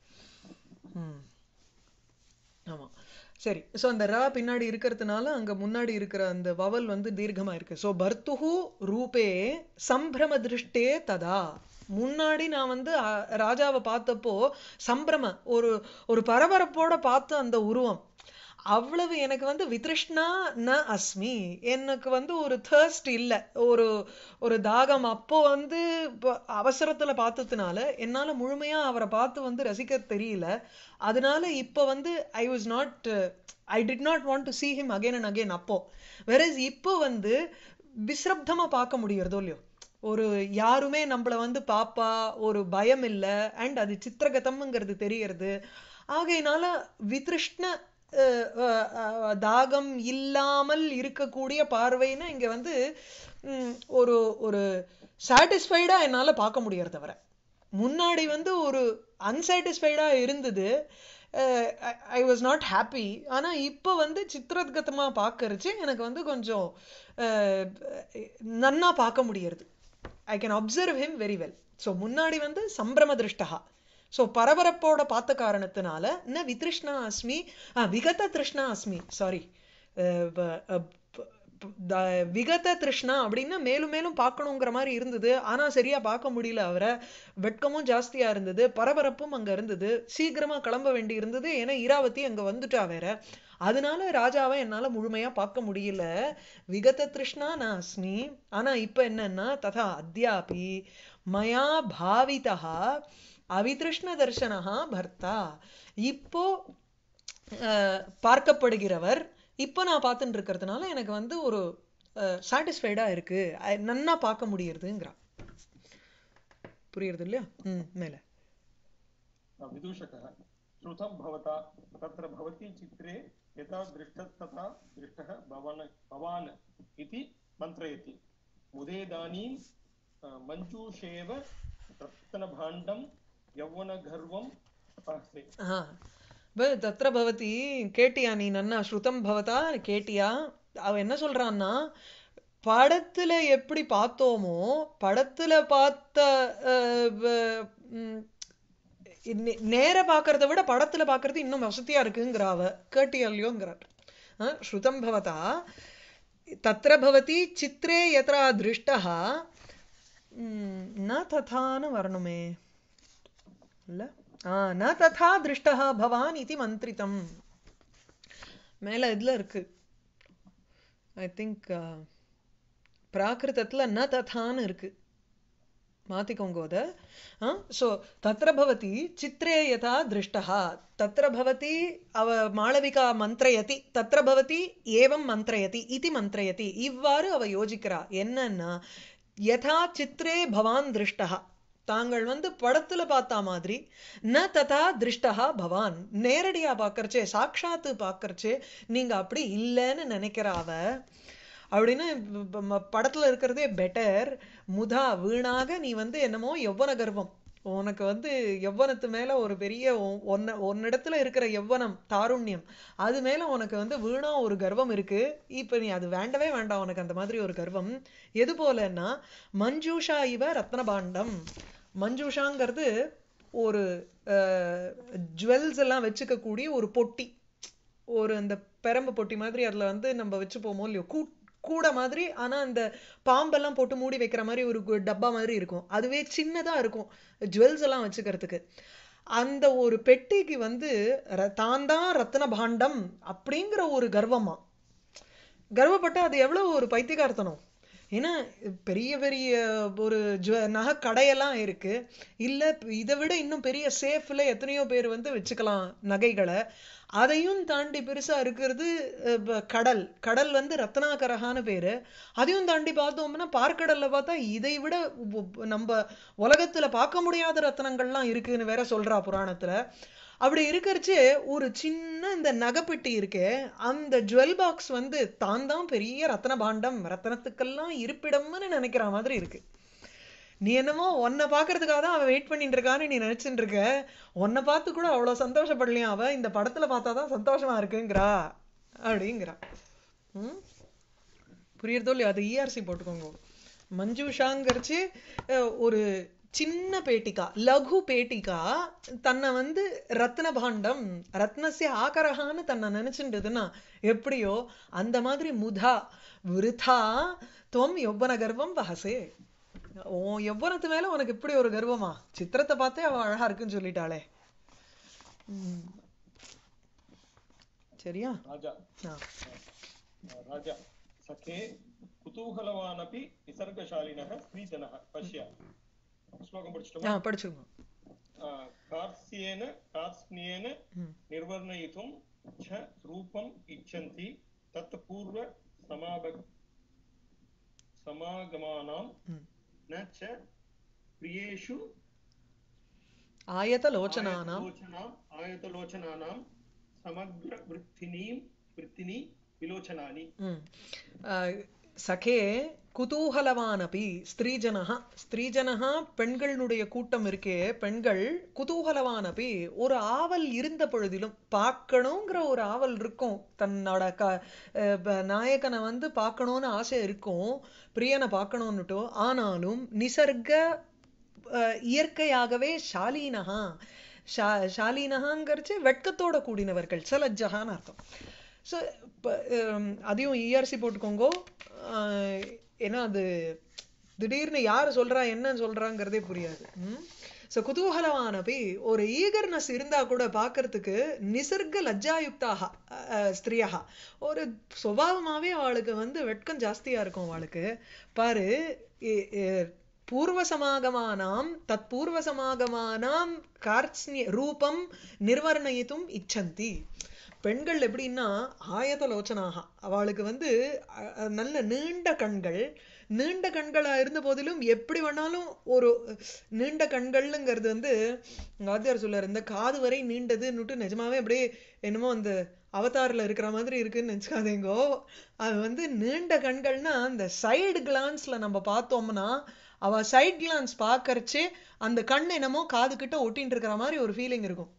ஆமா சரி. சோ அந்த ரா பின்னாடி இருக்கிறதுனால அங்க முன்னாடி இருக்கிற அந்த வவல் வந்து தீர்க்கமா இருக்கு. சோ பர்த்துஹு ரூபே சம்பிரம திருஷ்டே ததா. முன்னாடி நான் வந்து ராஜாவை பார்த்தப்போ சம்பிரம ஒரு பரபரப்போட பார்த்த அந்த உருவம் அவ்வளவு எனக்கு வந்து வித்ருஷ்ணா ந அஸ்மி. எனக்கு வந்து ஒரு தர்ஸ்ட் இல்ல, ஒரு தாகம் அப்போ வந்து அவசரத்துல பார்த்ததுனால என்னால முழுமையா அவரை பார்த்து வந்து ரசிக்க தெரியல. அதனால இப்ப வந்து I did not want to see him again and again அப்போ. whereas இப்போ வந்து விஸ்ரப்தமா பார்க்க முடியறதோ இல்லையோ, ஒரு யாருமே நம்மள வந்து பாப்பா, ஒரு பயம் இல்ல, அண்ட் அது சித்திரகதம்ங்கிறது தெரியறது. ஆகையினால வித்ருஷ்ண தாகம் இல்லாமல் இருக்கக்கூடிய பார்வைன்னா இங்க வந்து ஒரு சாட்டிஸ்ஃபைடா என்னால பார்க்க முடியறது. தவிர முன்னாடி வந்து ஒரு அன்சாட்டிஸ்ஃபைடா இருந்தது. I was not happy. ஆனா இப்போ வந்து சித்திரகதமா பார்க்கறச்சு எனக்கு வந்து கொஞ்சம் நன்னா பார்க்க முடியறது. I can observe him very well. So முன்னாடி வந்து சம்பிரம திருஷ்டா, ஸோ பரபரப்போட பார்த்த காரணத்தினால ந வித்ருஷ்ணா அஸ்மி, விகத திருஷ்ணா அஸ்மி. சாரி, விகத திருஷ்ணா அப்படின்னா மேலும் மேலும் பார்க்கணுங்கிற மாதிரி இருந்தது. ஆனா சரியா பார்க்க முடியல அவரை. வெட்கமும் ஜாஸ்தியா இருந்தது, பரபரப்பும் அங்க இருந்தது, சீக்கிரமா கிளம்ப வேண்டி இருந்தது. ஏன்னா இராவதி அங்க வந்துட்டா வேற. அதனால ராஜாவை என்னால முழுமையா பார்க்க முடியல. விகத திருஷ்ணா நான் அஸ்மி. ஆனா இப்ப என்னன்னா ததா அத்யாபி மயா பாவிதா அவித்ருஷ்ண தர்சனஹா பர்த்தா. இப்போ பார்க்கப்படுகிறவர் இப்போ நான் பார்த்துட்டு இருக்கிறதுனால எனக்கு வந்து ஒரு சாட்டிஸ்ஃபைடா இருக்கு, நன்னா பார்க்க முடியறதுங்கிறா. புரியுறது இல்லையா? மேல விதூஷகः श्रुतं भवता तत्र भवति चित्रे यथा दृष्टस्तथा दृष्टः भवान् इति मन्त्रयति. मुदेदानीं मञ्जूषेव रत्नभाण्डं यौवनगर्वं पहसे. தத்ர பவதி கேட்டியா நீ நன்னா? ஸ்ருதம் பவதா கேட்டியா? அவ என்ன சொல்றான்னா, படத்துல எப்படி பார்த்தோமோ படத்துல பார்த்த நேர பாக்குறத விட படத்துல பாக்குறது இன்னும் வசதியா இருக்குங்கிற அவ. கேட்டியா இல்லையோங்கிறார். ஸ்ருதம் பவதா தத்ர பவதி சித்ரே யத்ரா திருஷ்டः ந ததான்னு வரணுமே இல்ல, ந ததா திருஷ்டः பவான் இதி மந்திரிதம். மேல இதுல இருக்கு ஐ திங்க் பிராகிருதத்துல ந ததான்னு இருக்கு, மாத்திக்கோங்க அத. சோ தத்ர பவதி சித்ரே யதா திருஷ்டः, தத்ர பவதி அவ மாளவிகா மந்திரயதி, தத்ர பவதி ஏவம் மந்திரயதி இதி மந்திரயதி. இவ்வாறு அவ யோசிக்கிறா. என்னன்னா யதா சித்ரே பவான் திருஷ்டः, தாங்கள் வந்து படத்துல பார்த்தா மாதிரி, ந ததா திருஷ்டா பவான் நேரடியா பாக்கறச்சே சாட்சாத்து பாக்கறச்சே நீங்க அப்படி இல்லைன்னு நினைக்கிறாவ. அப்படின்னு படத்துல இருக்கிறதே பெட்டர். முதா வீணாக நீ வந்து என்னமோ யௌவன கர்வம், உனக்கு வந்து யௌவனத்து மேல ஒரு பெரிய ஒன்னிடத்துல இருக்கிற யௌவனம் தாருண்யம், அது மேல உனக்கு வந்து வீணா ஒரு கர்வம் இருக்கு. இப்ப நீ அது வேண்டவே வேண்டாம் உனக்கு அந்த மாதிரி ஒரு கர்வம். எது போலன்னா மஞ்சூஷா இவ ரத்னபாண்டம். மஞ்சூஷாங்கிறது ஒரு ஜுவல்ஸ் எல்லாம் வச்சுக்க கூடிய ஒரு பொட்டி, ஒரு அந்த பெரம்பு பொட்டி மாதிரி. அதுல வந்து நம்ம வச்சு போமோ இல்லையோ கூட மாதிரி, ஆனா அந்த பாம்பெல்லாம் போட்டு மூடி வைக்கிற மாதிரி ஒரு டப்பா மாதிரி இருக்கும். அதுவே சின்னதா இருக்கும் ஜுவல்ஸ் எல்லாம் வச்சுக்கிறதுக்கு. அந்த ஒரு பெட்டிக்கு வந்து தான் தான் ரத்ன பாண்டம் அப்படிங்கிற ஒரு கர்வமா. கர்வப்பட்ட அது எவ்வளவு ஒரு பைத்தியகார்த்தனம். ஏன்னா பெரிய பெரிய ஒரு நகை கடையெல்லாம் இருக்கு, இல்ல இதை விட இன்னும் பெரிய சேஃப்ல எத்தனையோ பேர் வந்து வச்சுக்கலாம் நகைகளை. அதையும் தாண்டி பெருசா இருக்கிறது கடல் வந்து ரத்னாகரகான பேரு. அதையும் தாண்டி பார்த்தோம்னா பார்க்கடல்ல பார்த்தா இதை விட நம்ம உலகத்துல பார்க்க முடியாத ரத்னங்கள்லாம் இருக்குன்னு வேற சொல்றா புராணத்துல. அப்படி இருக்கிறச்சு ஒரு சின்ன இந்த நகைப்பெட்டி இருக்கே, அந்த ஜுவல் பாக்ஸ் வந்து தான் தான் பெரிய ரத்ன பாண்டம், ரத்னத்துக்கெல்லாம் இருப்பிடம்னு நினைக்கிற மாதிரி இருக்கு. நீ என்னமோ உன்னை பாக்குறதுக்காக தான் அவ வெயிட் பண்ணிட்டு இருக்கான்னு நீ நினைச்சுட்டு இருக்க. உன்னை பார்த்து கூட அவ்வளவு சந்தோஷப்படலையா அவ, இந்த படத்துல பார்த்தாதான் சந்தோஷமா இருக்குங்கிறா அப்படிங்கிறா. புரியுறதோ இல்லையா? அது இஆர்சி போட்டுக்கோங்க. மஞ்சுஷாங்கிறச்சு ஒரு சின்ன பேட்டிகா, லகு பேட்டிகா, தன்னை வந்து ரத்ன பாண்டம், ரத்னசிய ஆகரகான்னு தன்னை நினைச்சுன்றதுன்னா எப்படியோ அந்த மாதிரி முதா விருதா துவம் யௌவன கர்வம் வஹசே. உன் யௌவனத்து மேல உனக்கு இப்படி ஒரு கர்வமா? சித்திரத்தை பார்த்தே அவ அழகா இருக்குன்னு சொல்லிட்டாளே. சரியா? ராஜா ராஜா சகே குதூகலவானபி விசர்கசாலினः ஸ்ரீஜனः பஷ்ய. ஸ்லோகம் படிச்சிட்டோமா? படிச்சிருக்கோம். कार्त्स्येन निर्वर्णयितुं च रूपम् इच्छन्ति तत् पूर्व समागमानां न च प्रियेषु आयतलोचनानां समग्र वृत्तिनी विलोचनानि. சகே குதூகலவானபி ஸ்திரீஜனஹா, ஸ்திரீஜனஹா பெண்களுடைய கூட்டம் இருக்கே, பெண்கள் குதூகலவானபி ஒரு ஆவல் இருந்த பொழுதிலும், பார்க்கணுங்கிற ஒரு ஆவல் இருக்கும், தன்னோட நாயகனை வந்து பார்க்கணும்னு ஆசை இருக்கும், பிரியனை பார்க்கணும்னுட்டோ, ஆனாலும் நிசர்க இயற்கையாகவே ஷாலீனஹா, ஷாலீனஹாங்கிறச்சு வெட்கத்தோட கூடினவர்கள், சலஜ்ஜகான்னு அர்த்தம். ஸோ அதையும் இஆர்சி போட்டுக்கோங்கோ. ஏன்னா அது திடீர்னு யாரு சொல்றா என்னன்னு சொல்றாங்கிறதே புரியாது. ஸோ குதூகலவானபி ஒரு ஈகர்னஸ் இருந்தா கூட பார்க்கறதுக்கு நிசர்க லஜ்ஜாயுக்தாக ஸ்திரியாக, ஒரு சுபாவமாவே அவளுக்கு வந்து வெட்கம் ஜாஸ்தியா இருக்கும் அவளுக்கு. பாரு, பூர்வசமாகமானாம் தற்பூர்வசமாகமானாம் கார்த்ஸ்ய ரூபம் நிர்வர்ணயித்தும் இச்சந்தி. பெண்கள் எப்படின்னா ஆயதலோச்சனாக, அவளுக்கு வந்து நல்ல நீண்ட கண்கள், நீண்ட கண்களா இருந்த போதிலும் எப்படி வேணாலும் ஒரு நீண்ட கண்கள்ங்கிறது வந்து வாத்தியார் சொல்றாரு, இந்த காது வரை நீண்டதுன்னுட்டு நிஜமாவே அப்படியே என்னமோ அந்த அவதாரில் இருக்கிற மாதிரி இருக்குன்னு நினைச்சுக்காதீங்கோ. அது வந்து நீண்ட கண்கள்னா அந்த சைடு கிளான்ஸ்ல நம்ம பார்த்தோம்னா அவ சைட் கிளான்ஸ் பார்க்கறச்சே அந்த கண் என்னமோ காது கிட்ட ஒட்டின்னு இருக்கிற மாதிரி ஒரு ஃபீலிங் இருக்கும்.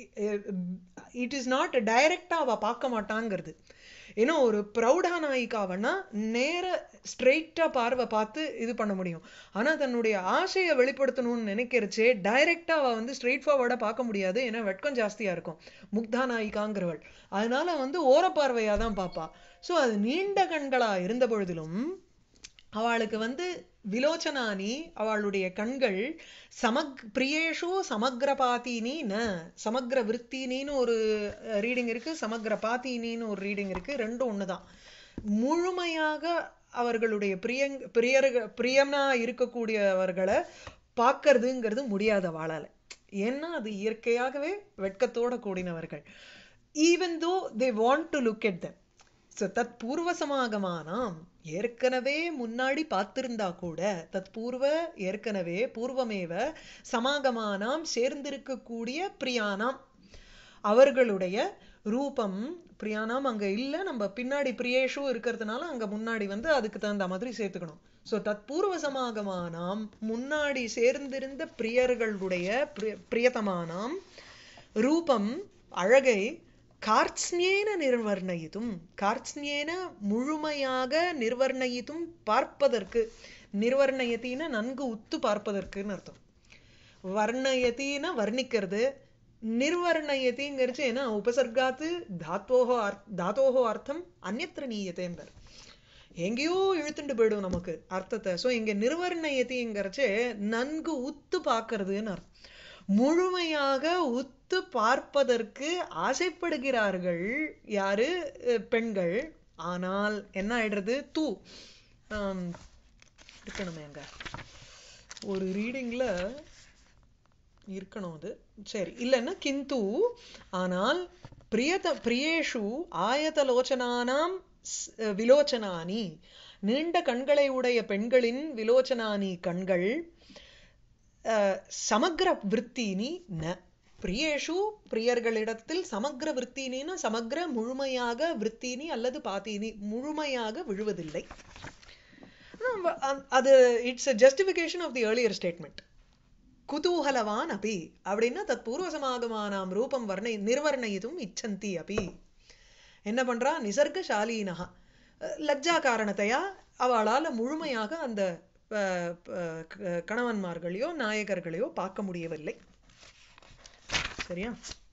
இட் இஸ் நாட் டைரக்டா அவ பார்க்க மாட்டாங்கிறது. ஏன்னா ஒரு ப்ரௌடா நாயிக்காவன்னா நேர ஸ்ட்ரெயிட்டா பார்வை பார்த்து இது பண்ண முடியும். ஆனா தன்னுடைய ஆசையை வெளிப்படுத்தணும்னு நினைக்கிறச்சே டைரக்டா அவ வந்து ஸ்ட்ரெயிட் ஃபார்வர்டா பார்க்க முடியாது. ஏன்னா வெட்கம் ஜாஸ்தியா இருக்கும் முக்தா நாயிக்காங்கிறவள். அதனால வந்து ஓரப்பார்வையா தான் பார்ப்பா. ஸோ அது நீண்ட கண்களா இருந்த பொழுதிலும் அவளுக்கு வந்து விலோச்சனானி, அவளுடைய கண்கள் பிரியேஷு சமக்ர பாத்தினி ந, சமக்ர விற்த்தினின்னு ஒரு ரீடிங் இருக்கு, சமக்ர பாத்தினின்னு ஒரு ரீடிங் இருக்கு, ரெண்டும் ஒண்ணுதான். முழுமையாக அவர்களுடைய பிரியனா இருக்கக்கூடியவர்களை பார்க்கறதுங்கிறது முடியாத வாழால. ஏன்னா அது இயற்கையாகவே வெட்கத்தோட கூடினவர்கள். Even though they want to look at them. தத் பூர்வசமாகமானாம், ஏற்கனவே முன்னாடி பார்த்திருந்தா கூட, தத் பூர்வ ஏற்கனவே பூர்வமேவ சமாகமானாம் சேர்ந்திருக்கக்கூடிய பிரியானாம் அவர்களுடைய ரூபம், பிரியானாம் அங்க இல்ல, நம்ம பின்னாடி பிரியேஷு இருக்கிறதுனால அங்க முன்னாடி வந்து அதுக்கு தகுந்த மாதிரி சேர்த்துக்கணும். ஸோ தத் பூர்வ சமாகமானாம் முன்னாடி சேர்ந்திருந்த பிரியர்களுடைய பிரியதமானாம் ரூபம் அழகை கார்த்ஸ்யேன நிர்வர்ணயித்தும், கார்த்ஸ்யேன முழுமையாக நிர்வர்ணயித்தும் பார்ப்பதற்கு, நிர்வர்ணயத்தின நன்கு உத்து பார்ப்பதற்குன்னு அர்த்தம். வர்ணயத்தின வர்ணிக்கிறது, நிர்வர்ணயத்திங்கிறச்சு ஏன்னா உபசர்காத்து தாத்தோஹோ அர்த்தம் அந்நியத்திர நீயத்தேம்பர், எங்கேயோ இழுத்துட்டு போயிடும் நமக்கு அர்த்தத்தை. ஸோ இங்க நிர்வர்ணயத்திங்கிறச்சு நன்கு உத்து பார்க்கறதுன்னு அர்த்தம். முழுமையாக உத்து பார்ப்பதற்கு ஆசைப்படுகிறார்கள் யாரு? பெண்கள். ஆனால் என்ன ஆயிடுறது? இருக்கணுமே அங்க ஒரு ரீடிங்ல இருக்கணும் அது, சரி இல்லைன்னா கிந்து. ஆனால் பிரியேஷு ஆயதலோச்சனானாம் விலோச்சனானி, நீண்ட கண்களை உடைய பெண்களின் விலோச்சனானி கண்கள் சமக்ர விற்த்தினி ந, பிரியேஷு பிரியர்களிடத்தில் சமக்ர விருத்தினின்னா சமக்ர முழுமையாக விருத்தினி அல்லது பாத்தினி முழுமையாக விழுவதில்லை. அது it's a justification of the earlier statement. குதூகலவான் அபி அப்படின்னா தத் பூர்வசமாகமானாம் ரூபம் நிர்வர்ணயிதும் இச்சந்தி அபி. என்ன பண்றா? நிசர்கசாலீனஹ லஜ்ஜா காரணத்தையா அவளால முழுமையாக அந்த கணவன்மார்களையோ நாயகர்களையோ பார்க்க முடியவில்லை. சரியா?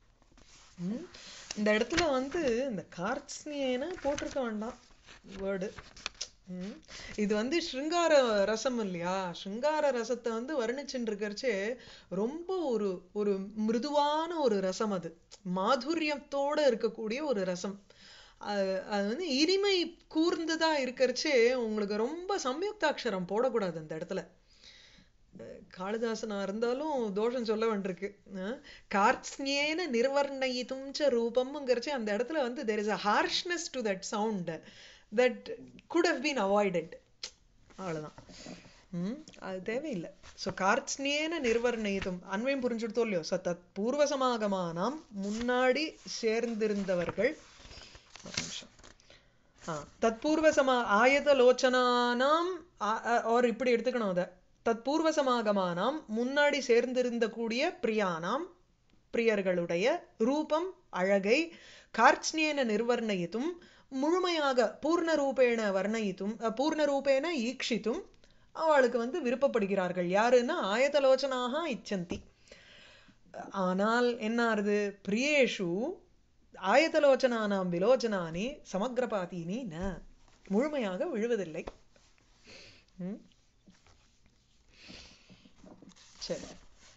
இந்த இடத்துல வந்து இந்த கார்த்ஸ்னியேன போட்டிருக்க வேண்டாம் வேர்டு. இது வந்து ஸ்ருங்கார ரசம் இல்லையா? ஸ்ருங்கார ரசத்தை வந்து வர்ணிச்சுட்டு இருக்கிறச்சே ரொம்ப ஒரு ஒரு மிருதுவான ஒரு ரசம், அது மாதுரியத்தோட இருக்கக்கூடிய ஒரு ரசம். அது வந்து இனிமை கூர்ந்ததா இருக்கிறச்சே உங்களுக்கு ரொம்ப சம்யுக்தாட்சரம் போடக்கூடாது அந்த இடத்துல. காளிதாசனா இருந்தாலும் தோஷம் சொல்ல வேண்டியிருக்கு. கார்த்ஸ்னியேன நிர்வர்ணயிதும் ச ரூபம்ங்கிறச்சு அந்த இடத்துல வந்து there is a harshness to that sound that could have been avoided. அவ்வளவுதான். அது தேவையில்லை. ஸோ கார்த்ஸ்னியேன நிர்வர்ணயிதும் அன்வயம் புரிஞ்சுடுத்தோ இல்லையோ? ஸோ தத் பூர்வசமாகமானாம் முன்னாடி சேர்ந்திருந்தவர்கள் தத்பூர்வசமா ஆயதலோச்சனானாம் ஒரு இப்படி எடுத்துக்கணும். அதை தத்பூர்வசமாகமானாம் முன்னாடி சேர்ந்திருந்த கூடிய பிரியானாம் பிரியர்களுடைய ரூபம் அழகை கார்த்ஸ்னியேன நிர்வர்ணயித்தும் முழுமையாக பூர்ணரூபேண வர்ணயித்தும் பூர்ணரூபேண ஈக்ஷித்தும் அவளுக்கு வந்து விருப்பப்படுகிறார்கள். யாருன்னா ஆயதலோச்சனாக இச்சந்தி. ஆனால் என்ன ஆறுது? பிரியேஷு ஆயதலோச்சனானாம் விலோச்சனானி சமக்ரபாதீனி ந முழுமையாக விழுவதில்லை. சரி.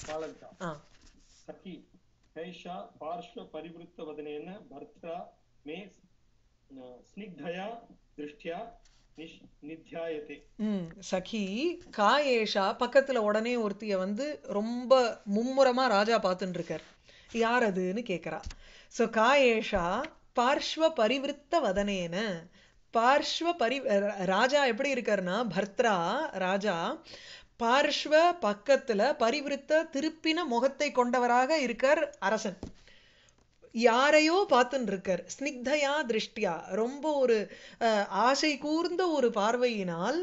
சகி கைஷா பார்ஷ்வ பரிவிருத்த வதனேன பர்த்ரா மே ஸ்னிக்தயா திருஷ்ட்யா நித்யாயதே. சகி காயேஷா பக்கத்துல உடனே ஒருத்திய வந்து ரொம்ப மும்முரமா ராஜா பார்த்துட்டு இருக்கார். யார் அதுன்னு கேக்குறா. சோ காயேஷா பார்ஷ்வ பரிவிருத்த வதனேன பார்ஷ்வ ராஜா எப்படி இருக்காருன்னா பர்த்ரா ராஜா பார்ஷ்வ பக்கத்துல பரிவிருத்த திருப்பின முகத்தை கொண்டவராக இருக்கார் அரசன். யாரையோ பார்த்துன்னு இருக்கார். ஸ்னிக்தயா திருஷ்டியா ரொம்ப ஒரு ஆசை கூர்ந்த ஒரு பார்வையினால்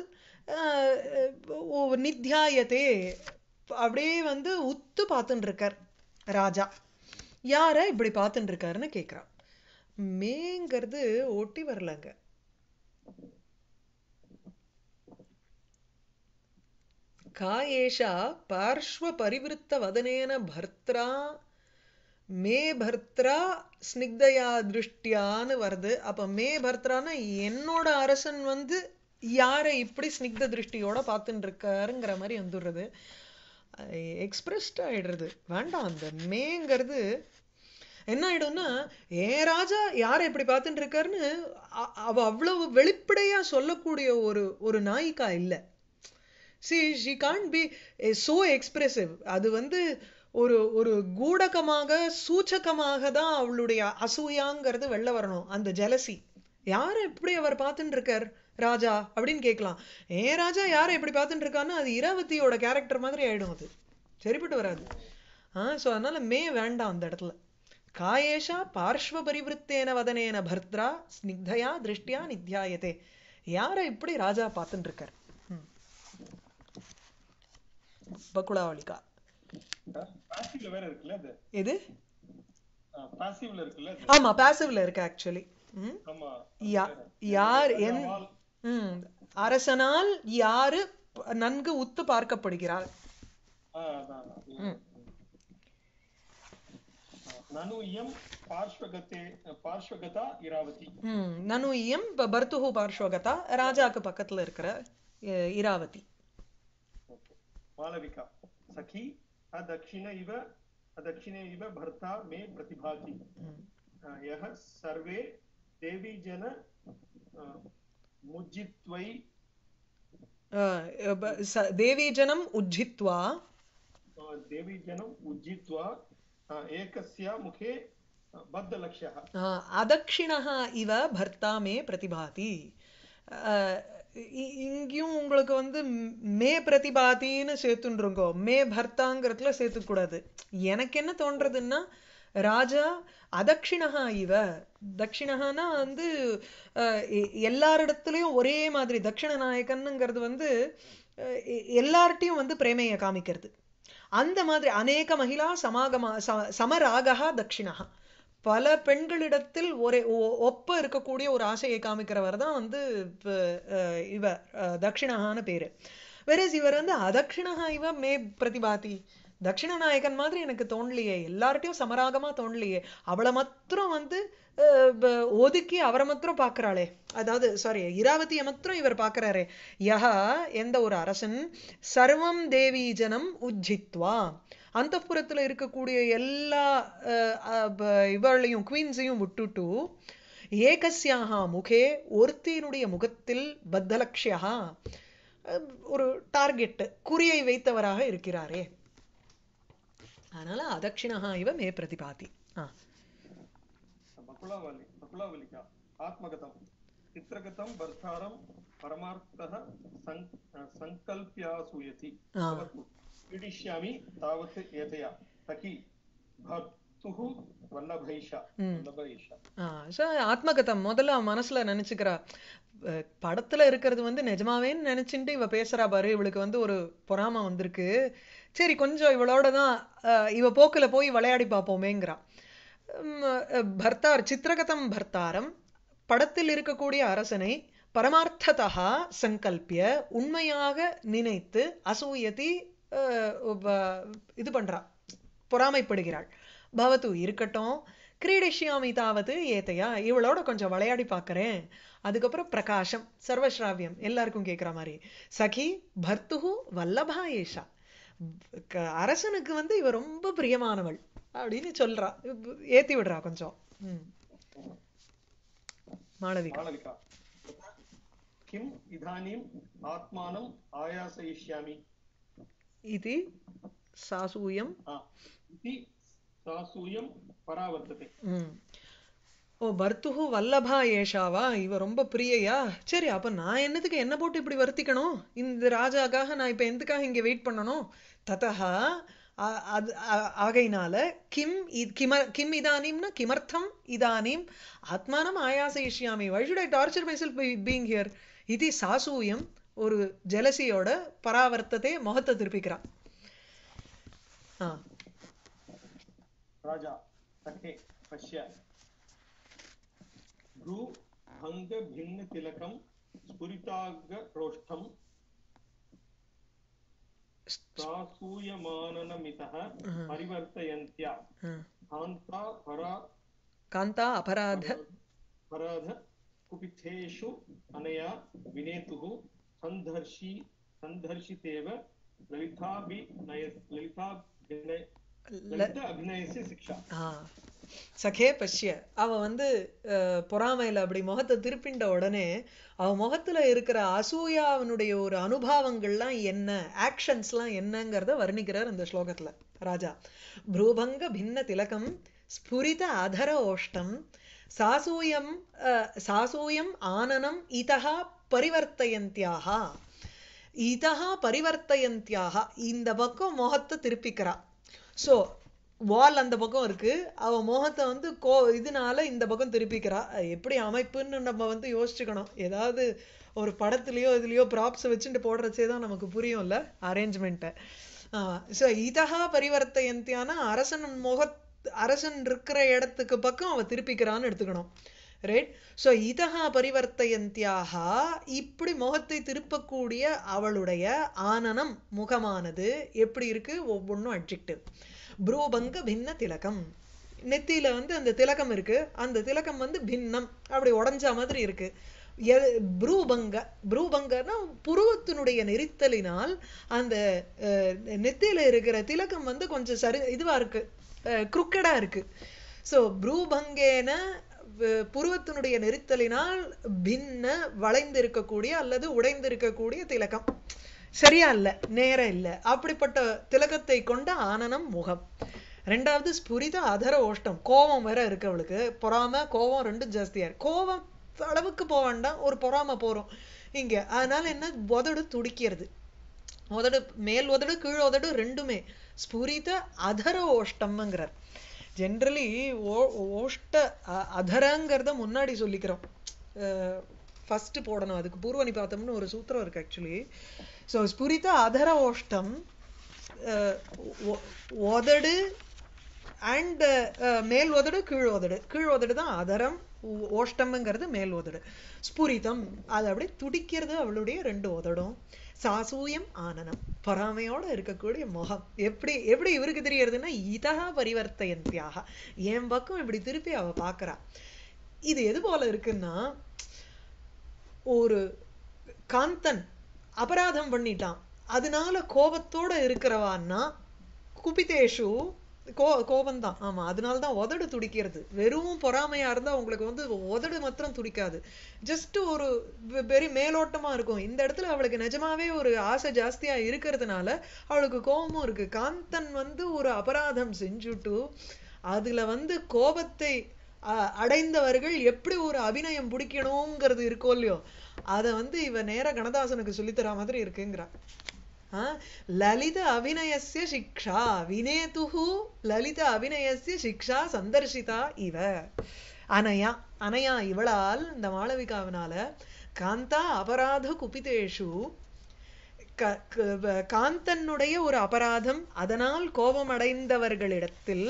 நித்யாயத்தே அப்படியே வந்து உத்து பார்த்துன்னு இருக்கார் ராஜா. யார இப்படி பார்த்துட்டு இருக்காருன்னு கேக்குறான். மேங்கிறது ஒட்டி வரலங்க. காயேஷா பார்ஷ்வ பரிவிருத்த வதனேன பர்த்ரா மே பர்த்ரா ஸ்னிக்தயா திருஷ்டியான்னு வருது. அப்ப மே பர்த்ரான்னா என்னோட அரசன் வந்து யாரை இப்படி ஸ்னிக்த திருஷ்டியோட பார்த்துட்டு இருக்காருங்கிற மாதிரி வந்துடுறது. எக்ஸ்பிரஸ்ட் ஆயிடுறது. வேண்டாம். அந்த மேங்கிறது என்ன ஆயிடும்னா ஏன் ராஜா யாரை இப்படி பார்த்துட்டு இருக்காருன்னு அவ அவ்வளவு வெளிப்படையா சொல்லக்கூடிய ஒரு நாயிக்கா இல்லை. she can't be so expressive. அது வந்து ஒரு கூடகமாக சூச்சகமாக தான் அவளுடைய அசூயாங்கிறது வெளில வரணும். அந்த ஜெலசி யாரை எப்படி அவர் பார்த்துட்டு இருக்கார் ராஜா அப்படின்னு கேட்கலாம். ஏன் ராஜா யாரை எப்படி பார்த்துட்டு இருக்கான்னு அது இராவதியோட கேரக்டர் மாதிரி ஆயிடும். அது சரிப்பட்டு வராது. சோ அதனால மே வேண்டாம் அந்த இடத்துல. காயேஷா பார்ஷ்வ பரிவிருத்தேன வதனேன பர்த்ரா ஸ்னிக்தயா திருஷ்டியா நித்யாயத்தே. யாரை இப்படி ராஜா பார்த்துட்டு இருக்கார். பகுலாவளிகா எது? ஆமா பாசிவ்ல இருக்கு ஆக்சுவலி. யார் அரசனால் யாரு நன்கு உத்து பார்க்கப்படுகிறார். நனு இயம் பர்துஹு பார்ஷ்வகதா ராஜாக்கு பக்கத்துல இருக்கிற இராவதி. மாளவிகா சகி அதக்ஷிண இவ பர்த்தா மே பிரதிபாதி யஹ சர்வே தேவி ஜன முஜ்ஜித்வை தேவி ஜனம் உஜ்ஜித்வா ஏகஸ்ய முகே பத்தலக்ஷ்யः அதக்ஷிணः இவ பர்த்தா மே பிரதிபாதி. இங்கேயும் உங்களுக்கு வந்து மே பிரதிபாத்தின்னு சேர்த்துருங்கோ, மே பர்த்தாங்கிறதுல சேர்த்துக்கூடாது. எனக்கு என்ன தோன்றதுன்னா ராஜா அதக்ஷிணஹா இவ, தட்சிணஹானா வந்து எல்லாரிடத்துலயும் ஒரே மாதிரி தட்சிண நாயகன்னுங்கிறது வந்து எல்லார்ட்டையும் வந்து பிரேமையை காமிக்கிறது. அந்த மாதிரி அநேக மகிழா சமாகமா சமராகா தட்சிணஹா, பல பெண்களிடத்தில் ஒரே ஒப்ப இருக்கக்கூடிய ஒரு ஆசையை காமிக்கிறவர் தான் வந்து இவ தட்சிணஹான்னு பேரு. வேறஸ் இவர் வந்து அதக்ஷிணஹா இவ மே பிரதிபாதி, தட்சிண நாயகன் மாதிரி எனக்கு தோணலையே, எல்லார்ட்டையும் சமராகமா தோணலையே, அவளை மாத்திரம் வந்து ஒதுக்கி அவரை மாத்திரம் பாக்குறாளே, அதாவது சாரி இராவதியை மாத்திரம் இவர் பாக்குறாரே. யஹா எந்த ஒரு அரசன் சர்வம் தேவி ஜனம் உஜ்ஜித்வா, அந்தப்புறத்துல இருக்கக்கூடிய எல்லா இவளையும் குவீன்ஸையும் விட்டுட்டு ஏகஸ்யாஹா முகே ஒருத்தியினுடைய முகத்தில் பத்தலக்ஷ்யா, ஒரு டார்கெட் குறியை வைத்தவராக இருக்கிறாரே, அதனால அதக்ஷிணஹா இவ மே பிரதிபாதி. பகுலாவலிகா ஆத்மகதம் சித்திரகதம் பர்த்தாரம் பரமார்த்தः சங்கல்ப்யாசூயதி பீடிஷ்யாமி தாவத் ஏதயா சகி பர்த்துஹ வல்லபைஷா. ஆத்மகதம் முதல்ல மனசுல நினைச்சுக்கிறா, படத்துல இருக்கிறது வந்து நிஜமாவேன்னு நினைச்சுட்டு இவ பேசுறா பாரு, இவளுக்கு வந்து ஒரு பொறாம வந்திருக்கு, சரி கொஞ்சம் இவளோட தான் இவ போக்குல போய் விளையாடி பார்ப்போமேங்கிறா. பர்த்தார் சித்திரகதம் பர்த்தாரம், படத்தில் இருக்கக்கூடிய அரசனை பரமார்த்ததா சங்கல்பிய உண்மையாக நினைத்து அசூயதி இது பண்றா, பொறாமைப்படுகிறாள். பவத்து இருக்கட்டும், கிரீடிஷ்யாமி தாவது ஏத்தையா, இவளோட கொஞ்சம் விளையாடி பார்க்கறேன். அதுக்கப்புறம் பிரகாசம் சர்வஸ்ராவியம் எல்லாருக்கும் கேட்குற மாதிரி, சகி பர்த்துஹு வல்லபா ஏஷா, அரசனுக்கு வந்து இவ ரொம்ப பிரியமானவள் அப்படின்னு சொல்றா, ஏத்தி விடுறா கொஞ்சம். மாளவிகா கிம் இதானீம் ஆத்மானம் ஆயாசயிஷ்யாமி இதி சாசூயம் பராவர்த்ததே. ஓ பர்த்துஹு வல்லபா ஏஷாவா, இவ ரொம்ப பிரியையா, சரி அப்ப நான் என்னத்துக்கு என்ன போட்டு இப்படி வருத்திக்கணும், இந்த ராஜாக்காக நான் இப்ப எதுக்காக இங்க வெயிட் பண்ணணும். ததா ஆகையினால கிம் கிம் இதானீம்னா கிமர்த்தம் இதானீம் ஆத்மானம் ஆயாசயிஷ்யாமி, why should I torture myself by being here இது சாசூயம், ஒரு ஜெலசியோட பராவர்த்தத்தை முகத்தை திருப்பிக்கிறான். ராஜா சகே பஷ்ய ப்ரூ பங்க பின்ன திலகம் ஸ்புரிதாக ரோஷ்டம் சாசூயமானனமிதः பரிவர்த்தயந்த்யா காந்தா அபராத குபிதேஷு அனயா வினேதுஹு சந்தர்ஷிதேவ லலிதா அபிநயஸ்ய சிக்ஷா. சகே பஷ்ய, அவ வந்து பொறாமையில அப்படி முகத்தை திருப்பிண்ட உடனே அவ முகத்துல இருக்கிற அசூயாவனுடைய ஒரு அனுபவங்கள்லாம் என்ன, ஆக்ஷன்ஸ்லாம் என்னங்கிறத வர்ணிக்கிறார் இந்த ஸ்லோகத்துல ராஜா. ப்ரூபங்க பின்ன திலகம் ஸ்புரித அதர ஓஷ்டம் சாசூயம் ஆனனம் இதஹா பரிவர்த்தயந்தியாக, இதஹா பரிவர்த்தயந்தியாக, இந்த பக்கம் முகத்தை திருப்பிக்கிறா. ஸோ வால் அந்த பக்கம் இருக்கு, அவ மோகத்தை வந்து இதனால இந்த பக்கம் திருப்பிக்கிறா. எப்படி அமைப்புன்னு நம்ம வந்து யோசிச்சுக்கணும், ஏதாவது ஒரு படத்துலயோ இதுலயோ ப்ராப்ஸ் வச்சுட்டு போடுறச்சே தான் நமக்கு புரியும்ல அரேஞ்ச்மெண்ட்டை. ஸோ இதஹா பரிவர்த்தயந்தியானா அரசன் இருக்கிற இடத்துக்கு பக்கம் அவ திருப்பிக்கிறான்னு எடுத்துக்கணும், ரைட்? ஸோ இதஹா பரிவர்த்தயந்தியாக, இப்படி முகத்தை திருப்பக்கூடிய அவளுடைய ஆனனம் முகமானது எப்படி இருக்கு, ஒவ்வொன்றும் அட்ஜெக்டிவ். ப்ரூபங்க பின்ன திலகம், நெத்தியில வந்து அந்த திலகம் இருக்கு, அந்த திலகம் வந்து பின்னம் அப்படி உடஞ்ச மாதிரி இருக்கு. ப்ரூபங்கன்னா புருவத்தினுடைய நெரித்தலினால் அந்த நெத்தியில இருக்கிற திலகம் வந்து கொஞ்சம் இதுவா இருக்கு, குறுக்கடா இருக்கு. ஸோ ப்ரூபங்கேன புருவத்தினுடைய நெரித்தலினால் பின்ன வளைந்திருக்கக்கூடிய அல்லது உடைந்திருக்கக்கூடிய திலகம், சரியா இல்ல, நேரம் இல்ல, அப்படிப்பட்ட திலகத்தை கொண்ட ஆனனம் முகம். ரெண்டாவது ஸ்புரித அதர ஓஷ்டம், கோபம் வேற இருக்கு அவளுக்கு, பொறாம கோபம் ரெண்டும் ஜாஸ்தியா இருக்கு. கோபம் அளவுக்கு போக வேண்டாம், ஒரு பொறாம போறோம். இங்க அதனால என்ன உதடு துடிக்கிறது உதடு மேல் உதடு கீழ் உதடு ரெண்டுமே ஸ்புரித அதர ஓஷ்டம்ங்கிறார் ஜென்ரலி ஓஷ்ட அதரங்கிறத முன்னாடி சொல்லிக்கிறோம் ஃபர்ஸ்ட் போடணும் அதுக்கு பூர்வ நிபாத்தம்னு ஒரு சூத்திரம் இருக்கு ஆக்சுவலி ஸோ ஸ்புரித அதர ஓஷ்டம் உதடு அண்ட் மேல் உதடு கீழ் உதடு தான் அதரம் ஓஷ்டம்ங்கிறது மேல் உதடு ஸ்புரிதம் அது அப்படியே துடிக்கிறது அவளுடைய ரெண்டு உதடும் சாசூயம் ஆனனம் பொறாமையோட இருக்கக்கூடிய முகம் எப்படி எப்படி இவருக்கு தெரியறதுன்னா இதா பரிவர்த்தயந்தியாக என் பக்கம் இப்படி திருப்பி அவ பாக்குறா இது எது போல இருக்குன்னா ஒரு காந்தன் அபராதம் பண்ணிட்டான் அதனால கோபத்தோட இருக்கிறவான்னா குபிதேஷு கோபம்தான் ஆமா அதனாலதான் உதடு துடிக்கிறது வெறும் பொறாமையா இருந்தா உங்களுக்கு வந்து உதடு மாத்திரம் துடிக்காது ஜஸ்ட் ஒரு வெரி மேலோட்டமா இருக்கும் இந்த இடத்துல அவளுக்கு நிஜமாவே ஒரு ஆசை ஜாஸ்தியா இருக்கிறதுனால அவளுக்கு கோபமும் இருக்கு காந்தன் வந்து ஒரு அபராதம் செஞ்சுட்டு அதுல வந்து கோபத்தை அடைந்தவர்கள் எப்படி ஒரு அபிநயம் பிடிக்கணுங்கிறது இருக்கோ இல்லையோ அத வந்து இவ நேர கணதாசனுக்கு சொல்லித்தரா மாதிரி இருக்குங்கிறா லலித அபிநயஸ்ய சிக்ஷா வினேதுஹு லலித அபிநயஸ்ய சிக்ஷா சந்தர்ஷிதா இவ அனயா இவளால் இந்த மாளவிகாவினால காந்தா அபராத குபிதேஷு காந்தனுடைய ஒரு அபராதம் அதனால் கோபமடைந்தவர்களிடத்தில்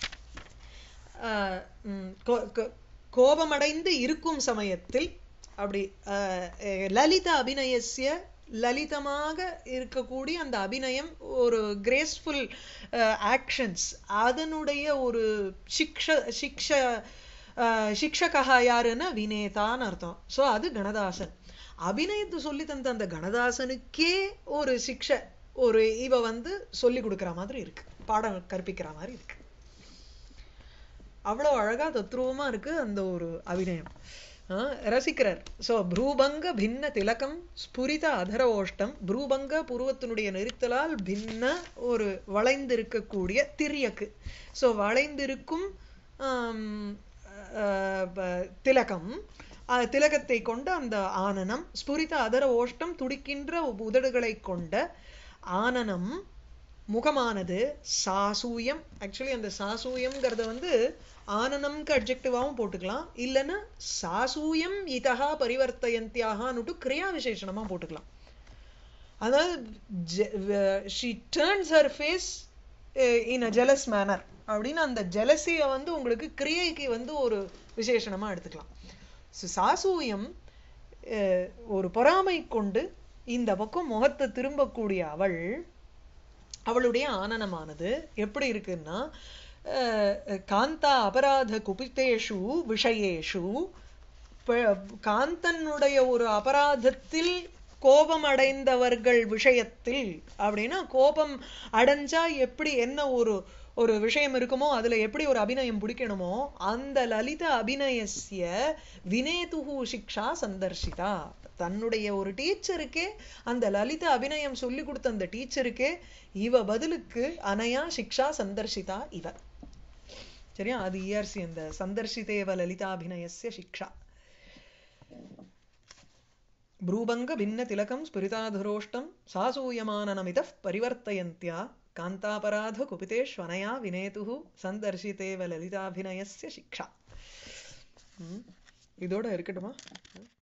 கோபமடைந்து இருக்கும் சமயத்தில் அப்படி லலித அபிநயஸ்ய லலிதமாக இருக்கக்கூடிய அந்த அபிநயம் ஒரு கிரேஸ்ஃபுல் ஆக்ஷன்ஸ் அதனுடைய ஒரு சிக்ஷகா யாருன்னா வினேதான்னு அர்த்தம் சோ அது கணதாசன் அபிநயத்தை சொல்லி தந்த அந்த கணதாசனுக்கே ஒரு சிக்ஷை ஒரு இவ வந்து சொல்லி கொடுக்கிற மாதிரி இருக்கு பாடம் கற்பிக்கிற மாதிரி இருக்கு அவ்வளவு அழகா தத்ரூபமா இருக்கு அந்த ஒரு அபிநயம் ரசிக்கிறார் சோ ப்ரூபங்க பின்ன திலகம் ஸ்புரித அதர ஓஷ்டம் ப்ரூபங்க புருவத்தினுடைய நெரித்தலால் பின்ன ஒரு வளைந்திருக்கக்கூடிய திரியக்கு சோ வளைந்திருக்கும் திலகம் திலகத்தை கொண்ட அந்த ஆனனம் ஸ்புரித அதர ஓஷ்டம் துடிக்கின்ற உதடுகளை கொண்ட ஆனனம் முகமானது சாசூயம் ஆக்சுவலி அந்த சாசூயம்ங்கிறத வந்து ஆனனம்க்கு அட்ஜெக்டிவாவும் போட்டுக்கலாம் இல்லைன்னா சாசூயம் இதா பரிவர்த்தயந்தியாகனுட்டு கிரியா விசேஷணமா போட்டுக்கலாம் அதாவது she turns her face in a jealous manner அப்படின்னு அந்த ஜெலசிய வந்து உங்களுக்கு கிரியைக்கு வந்து ஒரு விசேஷணமா எடுத்துக்கலாம் சாசூயம் ஒரு பொறாமை கொண்டு இந்த பக்கம் முகத்தை திரும்பக்கூடிய அவளுடைய ஆனனமானது எப்படி இருக்குன்னா காந்தா அபராத குபிதேஷு விஷயேஷு காந்தனுடைய ஒரு அபராதத்தில் கோபம் அடைந்தவர்கள் விஷயத்தில் அப்படின்னா கோபம் அடைஞ்சா எப்படி என்ன ஒரு விஷயம் இருக்குமோ அதுல எப்படி ஒரு அபிநயம் பிடிக்கணுமோ அந்த லலித அபிநயஸ்ய வினேதுஹு சிக்ஷா சந்தர்ஷிதா தன்னுடைய ஒரு டீச்சருக்கே அந்த லலித அபிநயம் சொல்லி கொடுத்த அந்த டீச்சருக்கே இவ பதிலுக்கு அனயா சிக்ஷா சந்தர்ஷிதா இவ சரியா அது இஆர்சி அந்த சந்தர்ஷிதேவ லலிதாபிநயஸ்ய சிக்ஷா ப்ரூபங்க பின்ன திலகம் ஸ்புரிதாதுரோஷ்டம் சாசூயமானனமிதः பரிவர்த்தயந்தியா காந்தாபராத குபிதேஷ்வனயா வினேதுஹு சந்தர்ஷிதேவ லலிதாபிநயஸ்ய சிக்ஷா இதோட இருக்கட்டுமா